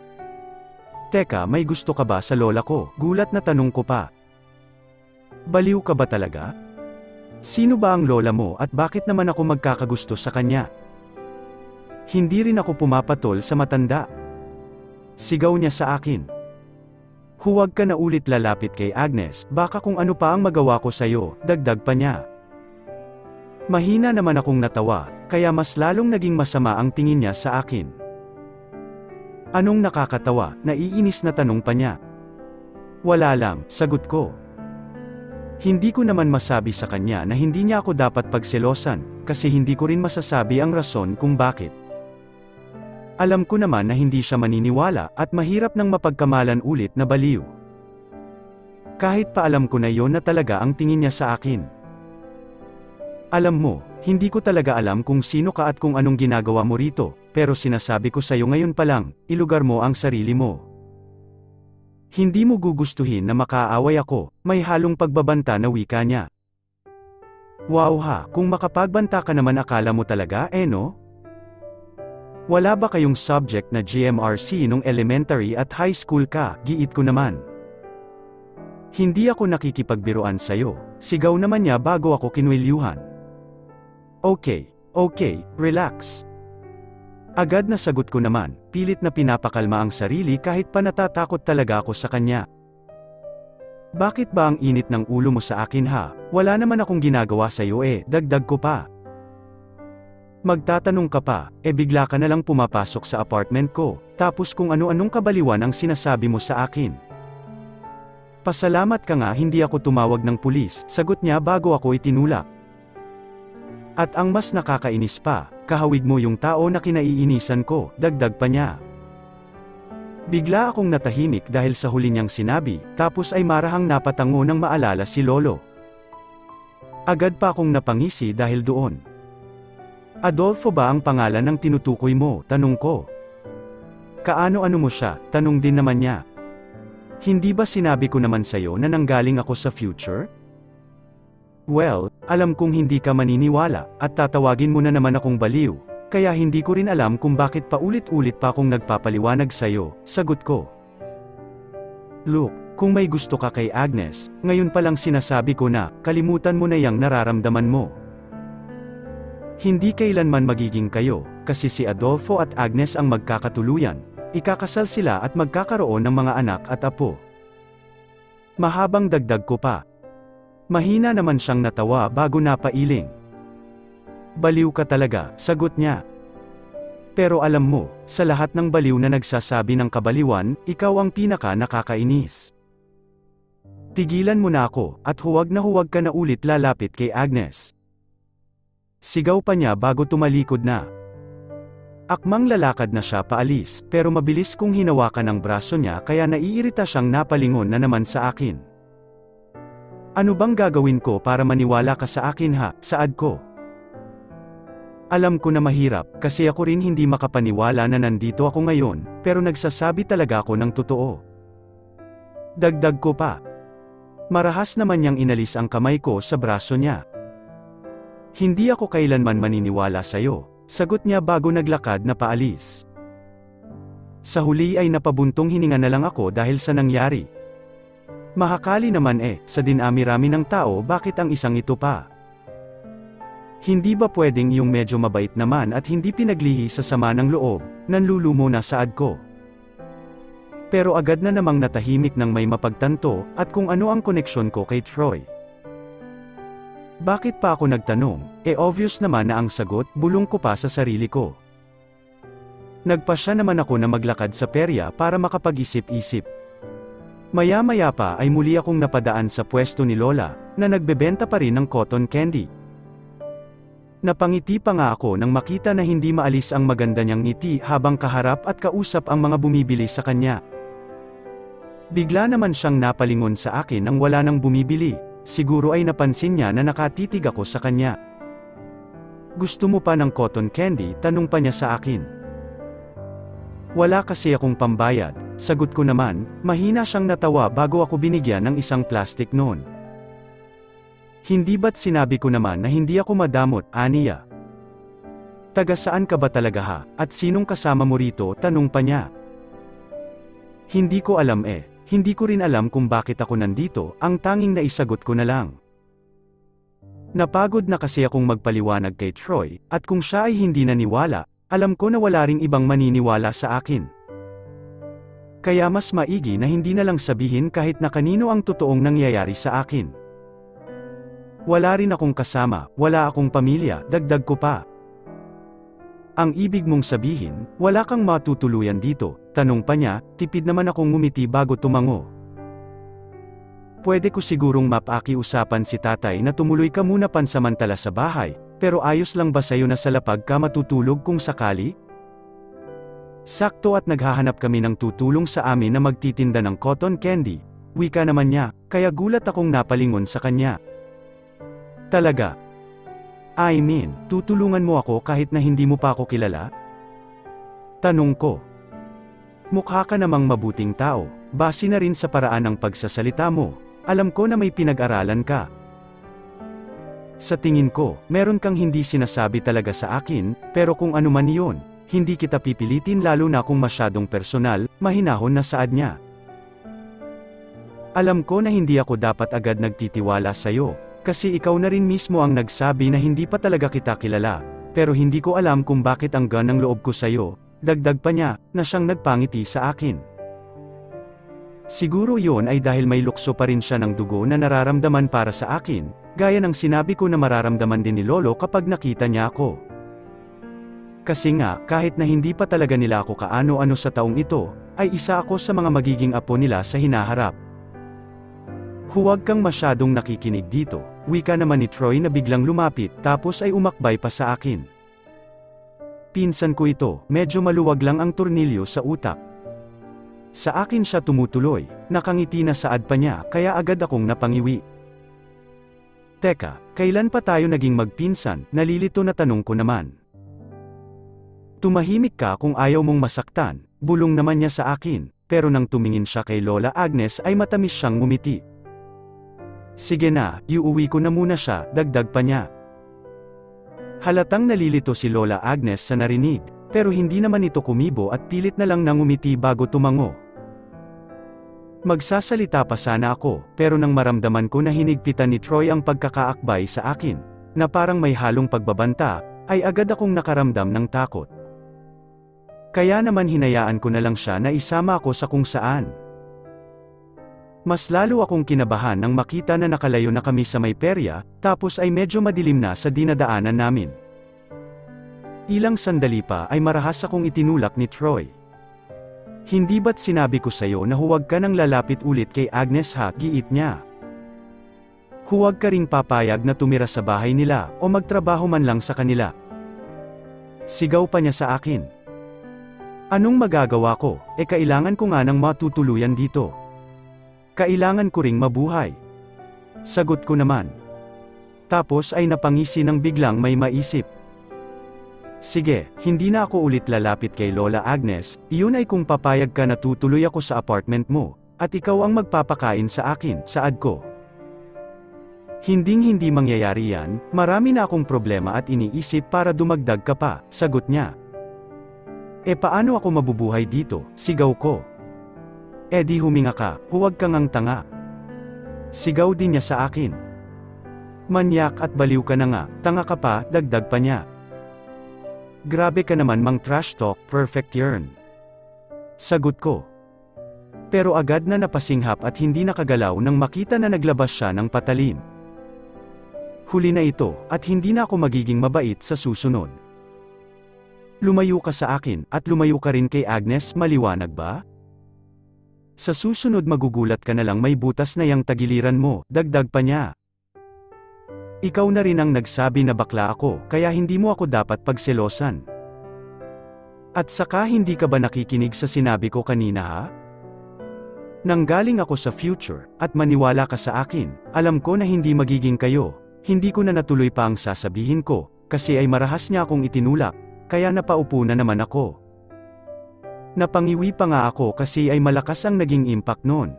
[SPEAKER 2] Teka, may gusto ka ba sa lola ko? Gulat na tanong ko pa. Baliw ka ba talaga? Sino ba ang lola mo at bakit naman ako magkakagusto sa kanya? Hindi rin ako pumapatol sa matanda. Sigaw niya sa akin. Huwag ka na ulit lalapit kay Agnes, baka kung ano pa ang magawa ko sa'yo, dagdag pa niya. Mahina naman akong natawa, kaya mas lalong naging masama ang tingin niya sa akin. Anong nakakatawa? Naiinis na tanong pa niya. Wala lang, sagot ko. Hindi ko naman masabi sa kanya na hindi niya ako dapat pagselosan, kasi hindi ko rin masasabi ang rason kung bakit. Alam ko naman na hindi siya maniniwala at mahirap nang mapagkamalan ulit na baliw. Kahit pa alam ko na yon na talaga ang tingin niya sa akin. Alam mo, hindi ko talaga alam kung sino ka at kung anong ginagawa mo rito, pero sinasabi ko sa'yo ngayon pa lang, ilugar mo ang sarili mo. Hindi mo gugustuhin na makaaway ako, may halong pagbabanta na wika niya. Wow ha, kung makapagbanta ka naman akala mo talaga no? Wala ba kayong subject na GMRC nung elementary at high school ka? Giit ko naman. Hindi ako nakikipagbiruan sa'yo, sigaw naman niya bago ako kinwilyuhan. Okay, relax. Agad na sagot ko naman, pilit na pinapakalma ang sarili kahit pa natatakot talaga ako sa kanya. Bakit ba ang init ng ulo mo sa akin ha? Wala naman akong ginagawa sa'yo dagdag ko pa. Magtatanong ka pa, bigla ka na lang pumapasok sa apartment ko, tapos kung ano-anong kabaliwan ang sinasabi mo sa akin. Pasalamat ka nga hindi ako tumawag ng pulis, sagot niya bago ako itinulak. At ang mas nakakainis pa, kahawig mo yung tao na kinaiinisan ko, dagdag pa niya. Bigla akong natahimik dahil sa huli niyang sinabi, tapos ay marahang napatango nang maalala si Lolo. Agad pa akong napangisi dahil doon. Adolfo ba ang pangalan ng tinutukoy mo? Tanong ko. Kaano-ano mo siya? Tanong din naman niya. Hindi ba sinabi ko naman sa'yo na nanggaling ako sa future? Well, alam kong hindi ka maniniwala, at tatawagin mo na naman akong baliw, kaya hindi ko rin alam kung bakit paulit-ulit pa akong nagpapaliwanag sa'yo, sagot ko. Look, kung may gusto ka kay Agnes, ngayon pa lang sinasabi ko na, kalimutan mo na yang nararamdaman mo. Hindi kailanman magiging kayo, kasi si Adolfo at Agnes ang magkakatuluyan, ikakasal sila at magkakaroon ng mga anak at apo. Mahabang dagdag ko pa. Mahina naman siyang natawa bago napailing. Baliw ka talaga, sagot niya. Pero alam mo, sa lahat ng baliw na nagsasabi ng kabaliwan, ikaw ang pinaka nakakainis. Tigilan mo na ako, at huwag ka na ulit lalapit kay Agnes. Sigaw pa niya bago tumalikod na. Akmang lalakad na siya paalis, pero mabilis kong hinawakan ang braso niya kaya naiirita siyang napalingon na naman sa akin. Ano bang gagawin ko para maniwala ka sa akin ha? Saad ko. Alam ko na mahirap, kasi ako rin hindi makapaniwala na nandito ako ngayon, pero nagsasabi talaga ako ng totoo. Dagdag ko pa. Marahas naman niyang inalis ang kamay ko sa braso niya. Hindi ako kailanman maniniwala sa'yo, sagot niya bago naglakad na paalis. Sa huli ay napabuntong hininga na lang ako dahil sa nangyari. Mahakali naman sa dinami-rami ng tao bakit ang isang ito pa? Hindi ba pwedeng yung medyo mabait naman at hindi pinaglihi sa sama ng loob, nanlulumo na saad ko? Pero agad na namang natahimik nang may mapagtanto, at kung ano ang koneksyon ko kay Troy. Bakit pa ako nagtanong? Obvious naman na ang sagot, bulong ko pa sa sarili ko. Nagpasya naman ako na maglakad sa perya para makapag-isip-isip. Maya-maya pa ay muli akong napadaan sa pwesto ni Lola, na nagbebenta pa rin ng cotton candy. Napangiti pa nga ako nang makita na hindi maalis ang maganda niyang ngiti habang kaharap at kausap ang mga bumibili sa kanya. Bigla naman siyang napalingon sa akin nang wala nang bumibili, siguro ay napansin niya na nakatitig ako sa kanya. Gusto mo pa ng cotton candy? Tanong pa niya sa akin. Wala kasi akong pambayad, sagot ko naman, mahina siyang natawa bago ako binigyan ng isang plastic noon. Hindi ba't sinabi ko naman na hindi ako madamot, aniya? Taga saan ka ba talaga ha, at sinong kasama mo rito? Tanong pa niya. Hindi ko alam hindi ko rin alam kung bakit ako nandito, ang tanging naisagot ko na lang. Napagod na kasi akong magpaliwanag kay Troy, at kung siya ay hindi naniwala, alam ko na wala ring ibang maniniwala sa akin. Kaya mas maigi na hindi na lang sabihin kahit na kanino ang totoong nangyayari sa akin. Wala rin akong kasama, wala akong pamilya, dagdag ko pa. Ang ibig mong sabihin, wala kang matutuluyan dito? Tanong pa niya, tipid naman akong ngumiti bago tumango. Pwede ko sigurong mapakiusapan si tatay na tumuloy ka muna pansamantala sa bahay, pero ayos lang ba sa'yo na sa lapag ka matutulog kung sakali? Sakto at naghahanap kami ng tutulong sa amin na magtitinda ng cotton candy, wika naman niya, kaya gulat akong napalingon sa kanya. Talaga? I mean, tutulungan mo ako kahit na hindi mo pa ako kilala? Tanong ko. Mukha ka namang mabuting tao, base na rin sa paraan ng pagsasalita mo, alam ko na may pinag-aralan ka. Sa tingin ko, meron kang hindi sinasabi talaga sa akin, pero kung ano man iyon, hindi kita pipilitin lalo na kung masyadong personal, mahinahon na saad niya. Alam ko na hindi ako dapat agad nagtitiwala sa'yo, kasi ikaw na rin mismo ang nagsabi na hindi pa talaga kita kilala, pero hindi ko alam kung bakit ang ganang loob ko sa'yo, dagdag pa niya, na siyang nagpangiti sa akin. Siguro yon ay dahil may lukso pa rin siya ng dugo na nararamdaman para sa akin, gaya ng sinabi ko na mararamdaman din ni Lolo kapag nakita niya ako. Kasi nga, kahit na hindi pa talaga nila ako kaano-ano sa taong ito, ay isa ako sa mga magiging apo nila sa hinaharap. Huwag kang masyadong nakikinig dito, wika naman ni Troy na biglang lumapit tapos ay umakbay pa sa akin. Pinsan ko ito, medyo maluwag lang ang tornilyo sa utak. Sa akin siya tumutuloy, nakangiti na saad pa niya kaya agad akong napangiwi. Teka, kailan pa tayo naging magpinsan? Nalilito na tanong ko naman. Tumahimik ka kung ayaw mong masaktan, bulong naman niya sa akin, pero nang tumingin siya kay Lola Agnes ay matamis siyang ngumiti. Sige na, iuwi ko na muna siya, dagdag pa niya. Halatang nalilito si Lola Agnes sa narinig, pero hindi naman ito kumibo at pilit na lang nangumiti bago tumango. Magsasalita pa sana ako, pero nang maramdaman ko na hinigpitan ni Troy ang pagkakaakbay sa akin, na parang may halong pagbabanta, ay agad akong nakaramdam ng takot. Kaya naman hinayaan ko na lang siya na isama ako sa kung saan. Mas lalo akong kinabahan nang makita na nakalayo na kami sa may perya, tapos ay medyo madilim na sa dinadaanan namin. Ilang sandali pa ay marahas akong itinulak ni Troy. Hindi ba't sinabi ko sa'yo na huwag ka nang lalapit ulit kay Agnes ha? Giit niya. Huwag ka ring papayag na tumira sa bahay nila, o magtrabaho man lang sa kanila. Sigaw pa niya sa akin. Anong magagawa ko? Kailangan ko nga ng matutuluyan dito. Kailangan ko ring mabuhay. Sagot ko naman. Tapos ay napangisi nang biglang may maisip. Sige, hindi na ako ulit lalapit kay Lola Agnes, iyon ay kung papayag ka na tutuloy ako sa apartment mo, at ikaw ang magpapakain sa akin, saad ko. Hinding-hindi mangyayari yan, marami na akong problema at iniisip para dumagdag ka pa, sagot niya. E paano ako mabubuhay dito, sigaw ko. E di huminga ka, huwag kang ang tanga. Sigaw din niya sa akin. Manyak at baliw ka na nga, tanga ka pa, dagdag pa niya. Grabe ka naman mang trash talk, perfect yarn. Sagot ko. Pero agad na napasinghap at hindi nakagalaw nang makita na naglabas siya ng patalim. Huli na ito, at hindi na ako magiging mabait sa susunod. Lumayo ka sa akin, at lumayo ka rin kay Agnes, maliwanag ba? Sa susunod magugulat ka na lang may butas na yang tagiliran mo, dagdag pa niya. Ikaw na rin ang nagsabi na bakla ako, kaya hindi mo ako dapat pagselosan. At saka hindi ka ba nakikinig sa sinabi ko kanina ha? Nanggaling ako sa future, at maniwala ka sa akin, alam ko na hindi magiging kayo. Hindi ko na natuloy pa ang sasabihin ko, kasi ay marahas niya akong itinulak, kaya napaupo na naman ako. Napangiwi pa nga ako kasi ay malakas ang naging impact noon.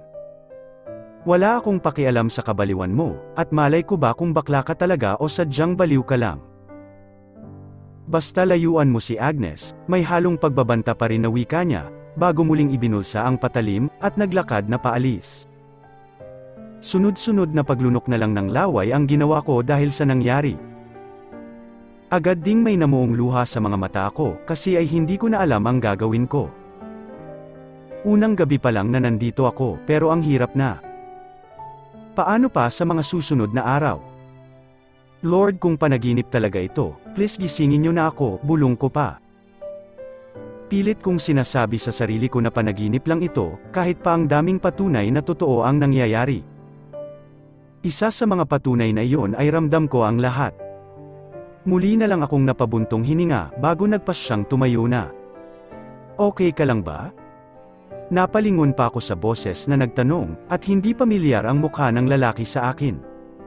[SPEAKER 2] Wala akong pakialam sa kabaliwan mo, at malay ko ba kung bakla ka talaga o sadyang baliw ka lang. Basta layuan mo si Agnes, may halong pagbabanta pa rin na wika niya, bago muling ibinulsa ang patalim, at naglakad na paalis. Sunod-sunod na paglunok na lang ng laway ang ginawa ko dahil sa nangyari. Agad ding may namuong luha sa mga mata ko, kasi ay hindi ko na alam ang gagawin ko. Unang gabi pa lang na nandito ako, pero ang hirap na. Paano pa sa mga susunod na araw? Lord, kung panaginip talaga ito, please gisingin niyo na ako, bulong ko pa. Pilit kong sinasabi sa sarili ko na panaginip lang ito, kahit pa ang daming patunay na totoo ang nangyayari. Isa sa mga patunay na iyon ay ramdam ko ang lahat. Muli na lang akong napabuntong hininga, bago nagpasyang tumayo na. Okay ka lang ba? Napalingon pa ako sa boses na nagtanong, at hindi pamilyar ang mukha ng lalaki sa akin.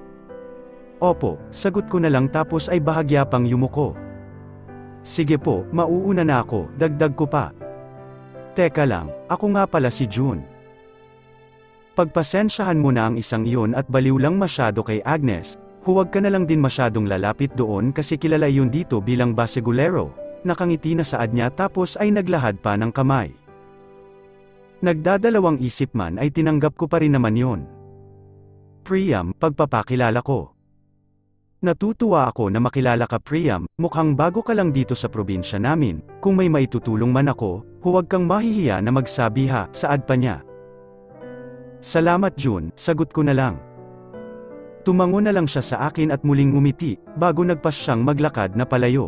[SPEAKER 2] Opo, sagot ko na lang tapos ay bahagya pang yumuko. Sige po, mauuna na ako, dagdag ko pa. Teka lang, ako nga pala si June. Pagpasensyahan mo na ang isang iyon at baliw lang masyado kay Agnes, huwag ka na lang din masyadong lalapit doon kasi kilala iyon dito bilang basegulero. Nakangiti na saad niya tapos ay naglahad pa ng kamay. Nagdadalawang isip man ay tinanggap ko pa rin naman yon. Priam, pagpapakilala ko. Natutuwa ako na makilala ka Priam, mukhang bago ka lang dito sa probinsya namin, kung may maitutulong man ako, huwag kang mahihiya na magsabi ha, saad pa niya. Salamat June, sagot ko na lang. Tumango na lang siya sa akin at muling ngumiti, bago nagpasyang maglakad na palayo.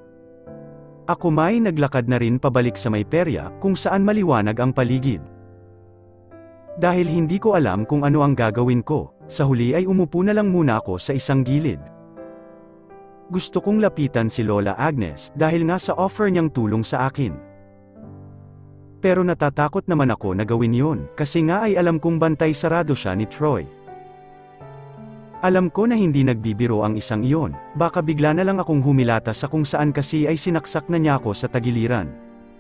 [SPEAKER 2] Ako may naglakad na rin pabalik sa may perya, kung saan maliwanag ang paligid. Dahil hindi ko alam kung ano ang gagawin ko, sa huli ay umupo na lang muna ako sa isang gilid. Gusto kong lapitan si Lola Agnes, dahil nga sa offer niyang tulong sa akin. Pero natatakot naman ako na gawin yon, kasi nga ay alam kong bantay sarado siya ni Troy. Alam ko na hindi nagbibiro ang isang iyon, baka bigla na lang akong humilata sa kung saan kasi ay sinaksak na niya ako sa tagiliran.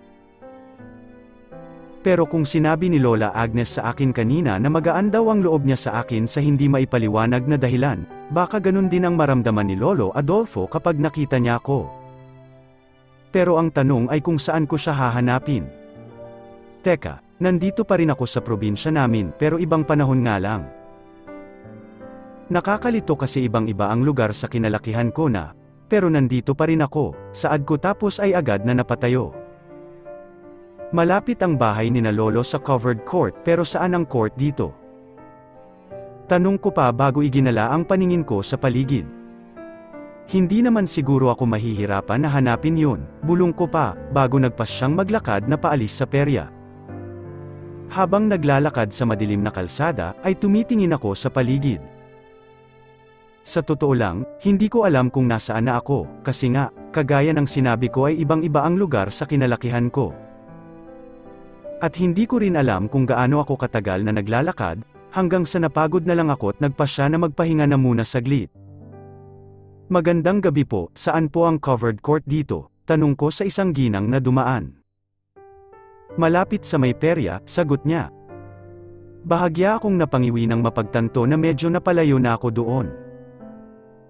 [SPEAKER 2] Pero kung sinabi ni Lola Agnes sa akin kanina na magaan daw ang loob niya sa akin sa hindi maipaliwanag na dahilan, baka ganun din ang maramdaman ni Lolo Adolfo kapag nakita niya ako. Pero ang tanong ay kung saan ko siya hahanapin. Teka, nandito pa rin ako sa probinsya namin pero ibang panahon nga lang. Nakakalito kasi ibang-iba ang lugar sa kinalakihan ko na, pero nandito pa rin ako, saad ko tapos ay agad na napatayo. Malapit ang bahay ni na Lolo sa covered court pero saan ang court dito? Tanong ko pa bago iginala ang paningin ko sa paligid. Hindi naman siguro ako mahihirapan na hanapin yun, bulong ko pa, bago nagpasyang maglakad na paalis sa perya. Habang naglalakad sa madilim na kalsada, ay tumitingin ako sa paligid. Sa totoo lang, hindi ko alam kung nasaan na ako, kasi nga, kagaya ng sinabi ko ay ibang-iba ang lugar sa kinalakihan ko. At hindi ko rin alam kung gaano ako katagal na naglalakad, hanggang sa napagod na lang ako at nagpasya na magpahinga na muna saglit. Magandang gabi po, saan po ang covered court dito? Tanong ko sa isang ginang na dumaan. Malapit sa may perya, sagot niya. Bahagya akong napangiwi ng mapagtanto na medyo napalayo na ako doon.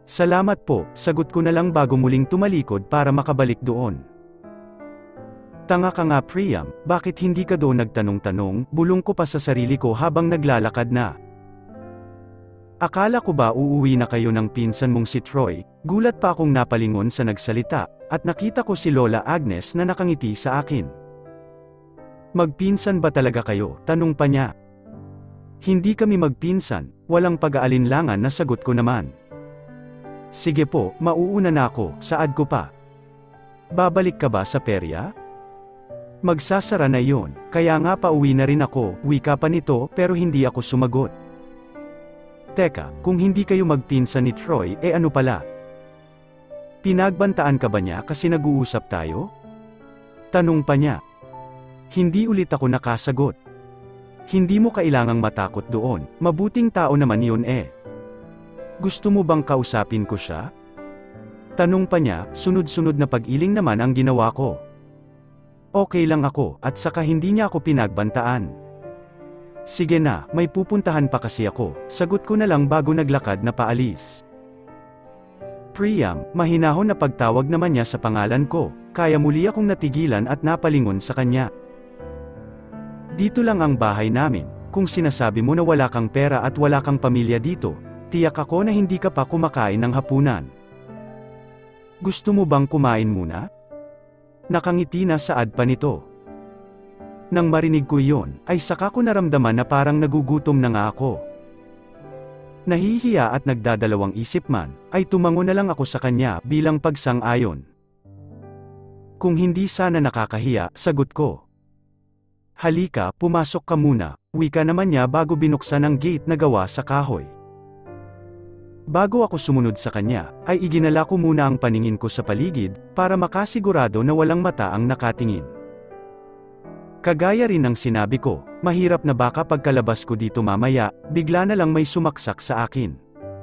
[SPEAKER 2] Salamat po, sagot ko na lang bago muling tumalikod para makabalik doon. Tanga ka nga Priam, bakit hindi ka doon nagtanong-tanong, bulong ko pa sa sarili ko habang naglalakad na. Akala ko ba uuwi na kayo ng pinsan mong si Troy, gulat pa akong napalingon sa nagsalita, at nakita ko si Lola Agnes na nakangiti sa akin. Magpinsan ba talaga kayo? Tanong pa niya. Hindi kami magpinsan, walang pag-aalinlangan na sagot ko naman. Sige po, mauuna na ako, saad ko pa. Babalik ka ba sa perya? Magsasara na yon, kaya nga pauwi na rin ako, wika pa nito pero hindi ako sumagot. Teka, kung hindi kayo magpinsan ni Troy, ano pala? Pinagbantaan ka ba niya kasi nag-uusap tayo? Tanong pa niya. Hindi ulit ako nakasagot. Hindi mo kailangang matakot doon, mabuting tao naman yun Gusto mo bang kausapin ko siya? Tanong pa niya, sunod-sunod na pag-iling naman ang ginawa ko. Okay lang ako, at saka hindi niya ako pinagbantaan. Sige na, may pupuntahan pa kasi ako, sagot ko na lang bago naglakad na paalis. Priam, mahinahon na pagtawag naman niya sa pangalan ko, kaya muli akong natigilan at napalingon sa kanya. Dito lang ang bahay namin, kung sinasabi mo na wala kang pera at wala kang pamilya dito, tiyak ako na hindi ka pa kumakain ng hapunan. Gusto mo bang kumain muna? Nakangiti na saad pa nito. Nang marinig ko iyon, ay saka ko naramdaman na parang nagugutom na nga ako. Nahihiya at nagdadalawang isip man, ay tumango na lang ako sa kanya bilang pagsang-ayon. Kung hindi sana nakakahiya, sagot ko. Halika, pumasok ka muna, wika naman niya bago binuksan ang gate na gawa sa kahoy. Bago ako sumunod sa kanya, ay iginala ko muna ang paningin ko sa paligid, para makasigurado na walang mata ang nakatingin. Kagaya rin ng sinabi ko, mahirap na baka pagkalabas ko dito mamaya, bigla na lang may sumaksak sa akin.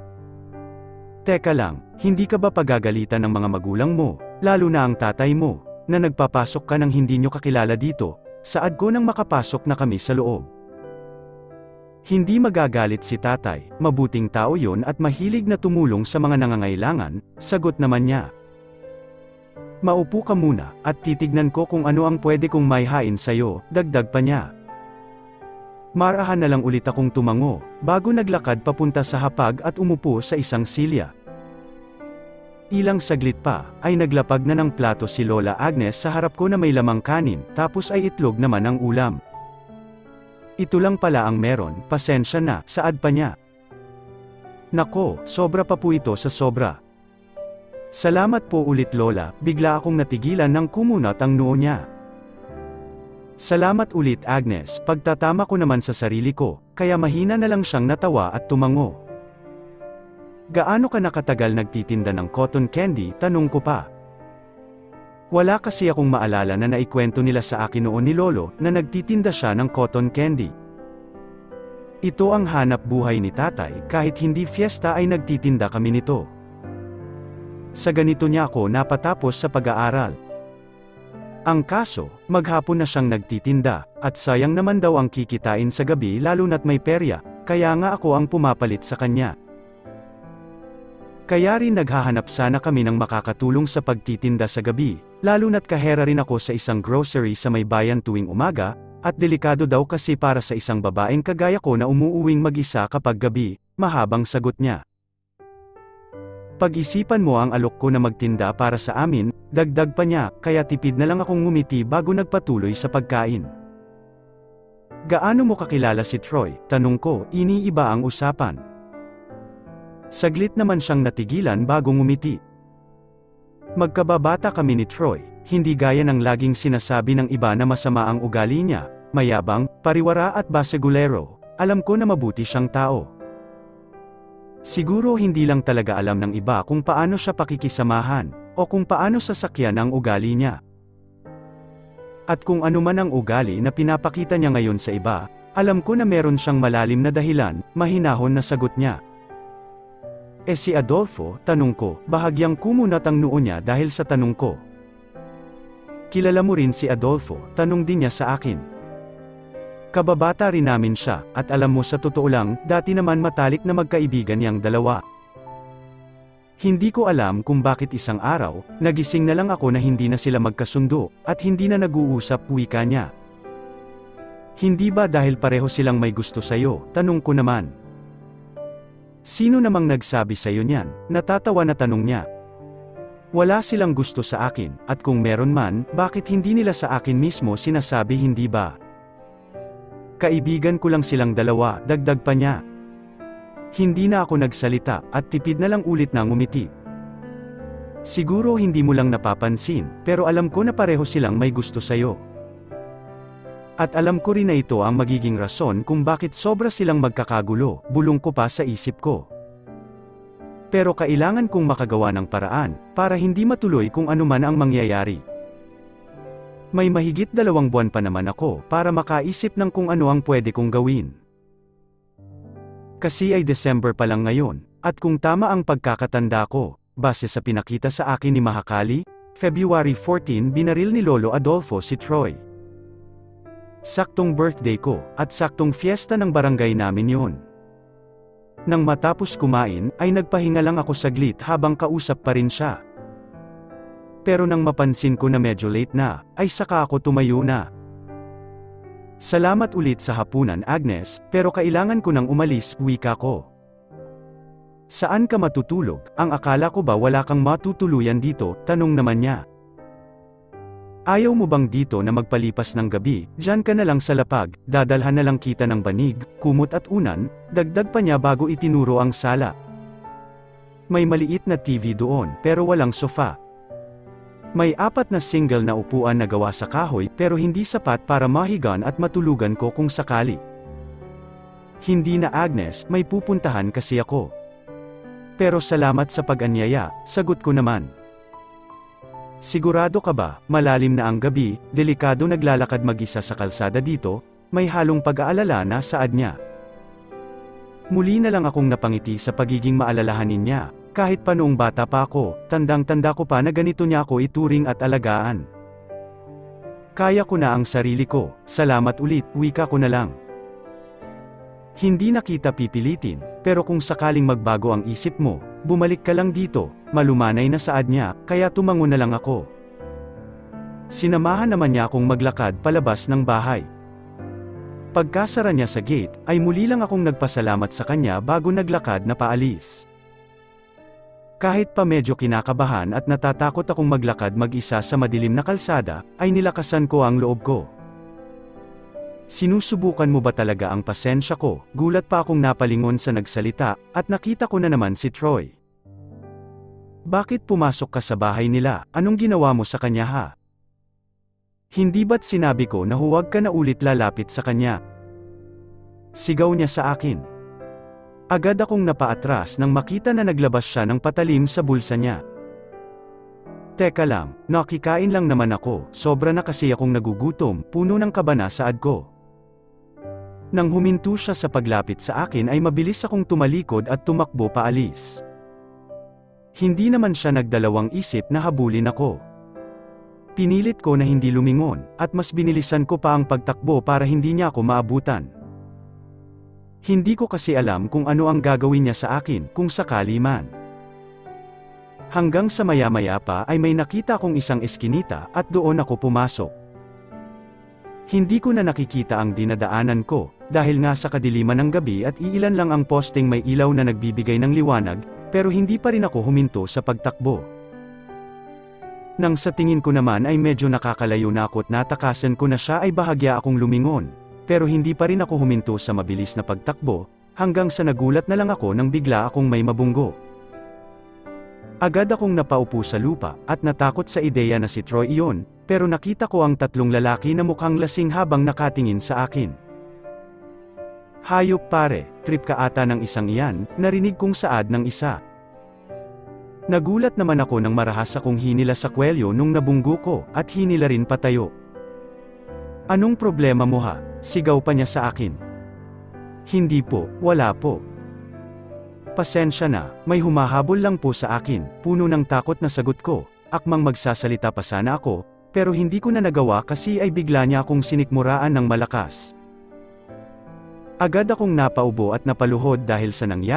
[SPEAKER 2] Teka lang, hindi ka ba pagagalitan ng mga magulang mo, lalo na ang tatay mo, na nagpapasok ka ng hindi nyo kakilala dito? Saad ko nang makapasok na kami sa loob. Hindi magagalit si tatay, mabuting tao yon at mahilig na tumulong sa mga nangangailangan, sagot naman niya. Maupo ka muna, at titignan ko kung ano ang pwede kong maihain sa'yo, dagdag pa niya. Marahan na lang ulit akong tumango, bago naglakad papunta sa hapag at umupo sa isang silya. Ilang saglit pa, ay naglapag na ng plato si Lola Agnes sa harap ko na may lamang kanin, tapos ay itlog naman ang ulam. Ito lang pala ang meron, pasensya na, saad pa niya. Nako, sobra pa po ito sa sobra. Salamat po ulit Lola, bigla akong natigilan nang kumunat ang noo niya. Salamat ulit Agnes, pagtatama ko naman sa sarili ko, kaya mahina na lang siyang natawa at tumango. Gaano ka nakatagal nagtitinda ng cotton candy? Tanong ko pa. Wala kasi akong maalala na naikwento nila sa akin noon ni Lolo na nagtitinda siya ng cotton candy. Ito ang hanap buhay ni tatay, kahit hindi fiesta ay nagtitinda kami nito. Sa ganito niya ako napatapos sa pag-aaral. Ang kaso, maghapon na siyang nagtitinda, at sayang naman daw ang kikitain sa gabi lalo na't may perya, kaya nga ako ang pumapalit sa kanya. Kaya rin naghahanap sana kami ng makakatulong sa pagtitinda sa gabi, lalo na't kahera rin ako sa isang grocery sa may bayan tuwing umaga, at delikado daw kasi para sa isang babaeng kagaya ko na umuuwing mag-isa kapag gabi, mahabang sagot niya. Pag-isipan mo ang alok ko na magtinda para sa amin, dagdag pa niya, kaya tipid na lang akong ngumiti bago nagpatuloy sa pagkain. Gaano mo kakilala si Troy? Tanong ko, iniiba ang usapan. Saglit naman siyang natigilan bago ngumiti. Magkababata kami ni Troy, hindi gaya ng laging sinasabi ng iba na masama ang ugali niya, mayabang, pariwara at basagulero, alam ko na mabuti siyang tao. Siguro hindi lang talaga alam ng iba kung paano siya pakikisamahan, o kung paano sasakyan ang ugali niya. At kung ano man ang ugali na pinapakita niya ngayon sa iba, alam ko na meron siyang malalim na dahilan, mahinahon na sagot niya. Si Adolfo, tanong ko, bahagyang kumunat ang noo niya dahil sa tanong ko. Kilala mo rin si Adolfo? Tanong din niya sa akin. Kababata rin namin siya, at alam mo sa totoo lang, dati naman matalik na magkaibigan yang dalawa. Hindi ko alam kung bakit isang araw, nagising na lang ako na hindi na sila magkasundo, at hindi na nag-uusap, wika niya. Hindi ba dahil pareho silang may gusto sa'yo, tanong ko naman. Sino namang nagsabi sa'yo niyan, natatawa na tanong niya. Wala silang gusto sa akin, at kung meron man, bakit hindi nila sa akin mismo sinasabi, hindi ba? Kaibigan ko lang silang dalawa, dagdag pa niya. Hindi na ako nagsalita, at tipid na lang ulit na ngumiti. Siguro hindi mo lang napapansin, pero alam ko na pareho silang may gusto sa'yo. At alam ko rin na ito ang magiging rason kung bakit sobra silang magkakagulo, bulong ko pa sa isip ko. Pero kailangan kong makagawa ng paraan, para hindi matuloy kung ano man ang mangyayari. May mahigit 2 buwan pa naman ako, para makaisip ng kung ano ang pwede kong gawin. Kasi ay December pa lang ngayon, at kung tama ang pagkakatanda ko, base sa pinakita sa akin ni Mahakali, February 14 binaril ni Lolo Adolfo si Troy. Saktong birthday ko, at saktong fiesta ng barangay namin yon. Nang matapos kumain, ay nagpahinga lang ako saglit habang kausap pa rin siya. Pero nang mapansin ko na medyo late na, ay saka ako tumayo na. Salamat ulit sa hapunan, Agnes, pero kailangan ko nang umalis, wika ko. Saan ka matutulog? Ang akala ko ba wala kang matutuluyan dito, tanong naman niya. Ayaw mo bang dito na magpalipas ng gabi, diyan ka na lang sa lapag, dadalhan na lang kita ng banig, kumot at unan, dagdag pa niya bago itinuro ang sala. May maliit na TV doon, pero walang sofa. May 4 na single na upuan na gawa sa kahoy pero hindi sapat para mahigan at matulugan ko kung sakali. Hindi na, Agnes, may pupuntahan kasi ako. Pero salamat sa pag-anyaya, sagot ko naman. Sigurado ka ba, malalim na ang gabi, delikado naglalakad mag-isa sa kalsada dito, may halong pag-aalala na saad niya. Muli na lang akong napangiti sa pagiging maalalahanin niya. Kahit pa noong bata pa ako, tandang-tanda ko pa na ganito niya ako ituring at alagaan. Kaya ko na ang sarili ko, salamat ulit, wika ko na lang. Hindi na kita pipilitin, pero kung sakaling magbago ang isip mo, bumalik ka lang dito, malumanay na saad niya, kaya tumango na lang ako. Sinamahan naman niya akong maglakad palabas ng bahay. Pagkasara niya sa gate, ay muli lang akong nagpasalamat sa kanya bago naglakad na paalis. Kahit pa medyo kinakabahan at natatakot akong maglakad mag-isa sa madilim na kalsada, ay nilakasan ko ang loob ko. Sinusubukan mo ba talaga ang pasensya ko? Gulat pa akong napalingon sa nagsalita, at nakita ko na naman si Troy. Bakit pumasok ka sa bahay nila? Anong ginawa mo sa kanya, ha? Hindi ba't sinabi ko na huwag ka na ulit lalapit sa kanya? Sigaw niya sa akin. Agad akong napaatras nang makita na naglabas siya ng patalim sa bulsa niya. Teka lang, nakikain lang naman ako, sobra na kasi akong nagugutom, puno ng kaba na saad ko. Nang huminto siya sa paglapit sa akin ay mabilis akong tumalikod at tumakbo paalis. Hindi naman siya nagdalawang isip na habulin ako. Pinilit ko na hindi lumingon, at mas binilisan ko pa ang pagtakbo para hindi niya ako maabutan. Hindi ko kasi alam kung ano ang gagawin niya sa akin, kung sakali man. Hanggang sa maya-maya pa ay may nakita akong isang eskinita, at doon ako pumasok. Hindi ko na nakikita ang dinadaanan ko, dahil nga sa kadiliman ng gabi at iilan lang ang posting may ilaw na nagbibigay ng liwanag, pero hindi pa rin ako huminto sa pagtakbo. Nang sa tingin ko naman ay medyo nakakalayo na ako at natakasan ko na siya ay bahagya akong lumingon. Pero hindi pa rin ako huminto sa mabilis na pagtakbo, hanggang sa nagulat na lang ako nang bigla akong may mabunggo. Agad akong napaupo sa lupa, at natakot sa ideya na si Troy iyon, pero nakita ko ang 3 lalaki na mukhang lasing habang nakatingin sa akin. Hayop pare, trip ka ata ng isang iyan, narinig kong saad ng isa. Nagulat naman ako nang marahas akong hinila sa kwelyo nung nabunggo ko, at hinila rin patayo. Anong problema mo, ha? Sigaw pa niya sa akin. Hindi po, wala po. Pasensya na, may humahabol lang po sa akin, puno ng takot na sagot ko, akmang magsasalita pa sana ako, pero hindi ko na nagawa kasi ay bigla niya akong sinikmuraan ng malakas. Agad akong napaubo at napaluhod dahil sa nangyari,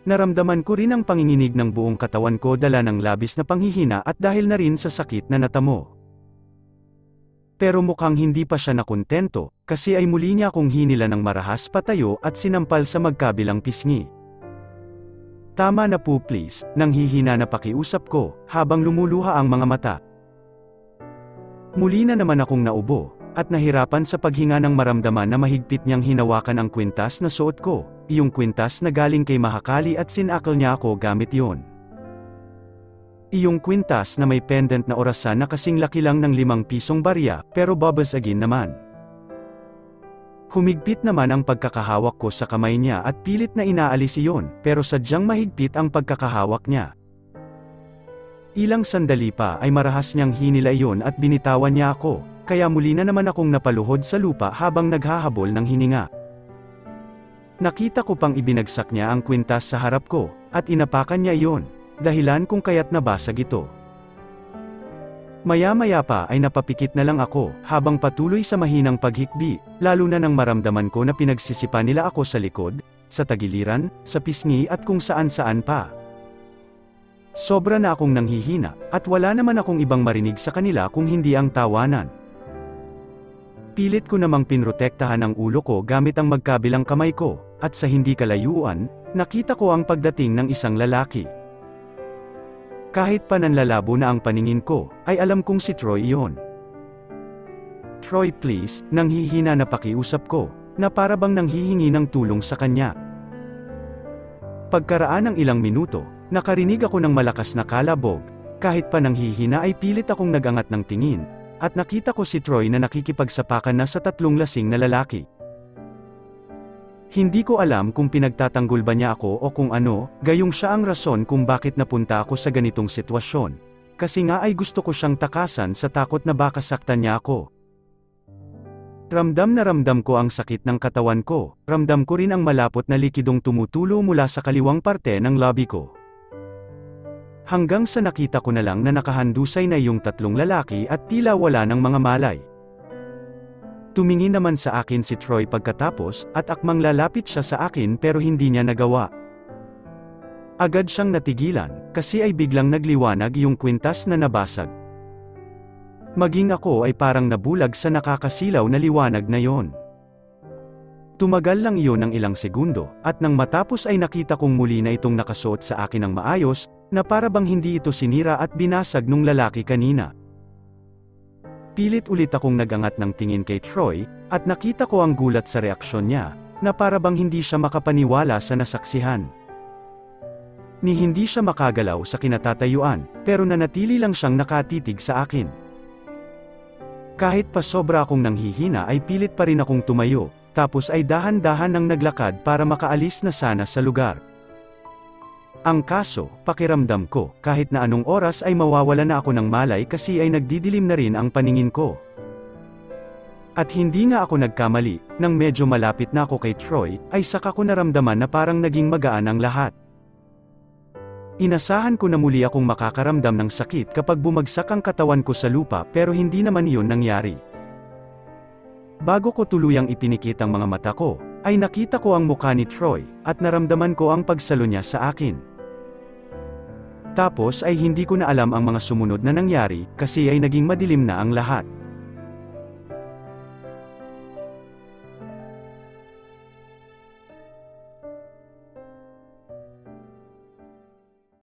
[SPEAKER 2] Naramdaman ko rin ang panginginig ng buong katawan ko dala ng labis na panghihina at dahil na rin sa sakit na natamo. Pero mukhang hindi pa siya nakontento, kasi ay muli niya akong hinila ng marahas patayo at sinampal sa magkabilang pisngi. Tama na po please, nang hihina na pakiusap ko, habang lumuluha ang mga mata. Muli na naman akong naubo, at nahirapan sa paghinga ng maramdaman na mahigpit niyang hinawakan ang kwintas na suot ko, iyong kwintas na galing kay Mahakali at sinakal niya ako gamit yon. Iyong kwintas na may pendant na orasan na kasing laki lang ng 5 pisong barya, pero babasagin naman. Humigpit naman ang pagkakahawak ko sa kamay niya at pilit na inaalis iyon, pero sadyang mahigpit ang pagkakahawak niya. Ilang sandali pa ay marahas niyang hinila iyon at binitawan niya ako, kaya muli na naman akong napaluhod sa lupa habang naghahabol ng hininga. Nakita ko pang ibinagsak niya ang kwintas sa harap ko, at inapakan niya iyon, dahilan kung kaya't nabasag ito. Maya-maya pa ay napapikit na lang ako, habang patuloy sa mahinang paghikbi, lalo na nang maramdaman ko na pinagsisipa nila ako sa likod, sa tagiliran, sa pisngi at kung saan-saan pa. Sobra na akong nanghihina, at wala naman akong ibang marinig sa kanila kung hindi ang tawanan. Pilit ko namang pinrotektahan ang ulo ko gamit ang magkabilang kamay ko, at sa hindi kalayuan, nakita ko ang pagdating ng isang lalaki. Kahit pa nanlalabo na ang paningin ko, ay alam kong si Troy iyon. Troy please, nanghihina na pakiusap ko, na para bang nanghihingi ng tulong sa kanya. Pagkaraan ng ilang minuto, nakarinig ako ng malakas na kalabog, kahit pa nanghihina ay pilit akong nagangat ng tingin, at nakita ko si Troy na nakikipagsapakan na sa 3 lasing na lalaki. Hindi ko alam kung pinagtatanggol ba niya ako o kung ano, gayong siya ang rason kung bakit napunta ako sa ganitong sitwasyon. Kasi nga ay gusto ko siyang takasan sa takot na baka saktan niya ako. Ramdam na ramdam ko ang sakit ng katawan ko, ramdam ko rin ang malapot na likidong tumutulo mula sa kaliwang parte ng labi ko. Hanggang sa nakita ko na lang na nakahandusay na yung 3 lalaki at tila wala ng mga malay. Tumingin naman sa akin si Troy pagkatapos, at akmang lalapit siya sa akin pero hindi niya nagawa. Agad siyang natigilan, kasi ay biglang nagliwanag yung kwintas na nabasag. Maging ako ay parang nabulag sa nakakasilaw na liwanag na yon. Tumagal lang iyon ng ilang segundo, at nang matapos ay nakita kong muli na itong nakasuot sa akin ng maayos, na para bang hindi ito sinira at binasag nung lalaki kanina. Pilit ulit akong nagangat ng tingin kay Troy, at nakita ko ang gulat sa reaksyon niya, na para bang hindi siya makapaniwala sa nasaksihan. Ni hindi siya makagalaw sa kinatatayuan, pero nanatili lang siyang nakatitig sa akin. Kahit pa sobra akong nanghihina ay pilit pa rin akong tumayo, tapos ay dahan-dahan nang naglakad para makaalis na sana sa lugar. Ang kaso, pakiramdam ko, kahit na anong oras ay mawawala na ako ng malay kasi ay nagdidilim na rin ang paningin ko. At hindi nga ako nagkamali, nang medyo malapit na ako kay Troy, ay saka ko naramdaman na parang naging magaan ang lahat. Inasahan ko na muli akong makakaramdam ng sakit kapag bumagsak ang katawan ko sa lupa pero hindi naman iyon nangyari. Bago ko tuluyang ipinikit ang mga mata ko, ay nakita ko ang mukha ni Troy, at naramdaman ko ang pagsalo niya sa akin. Tapos ay hindi ko na alam ang mga sumunod na nangyari, kasi ay naging madilim na ang lahat.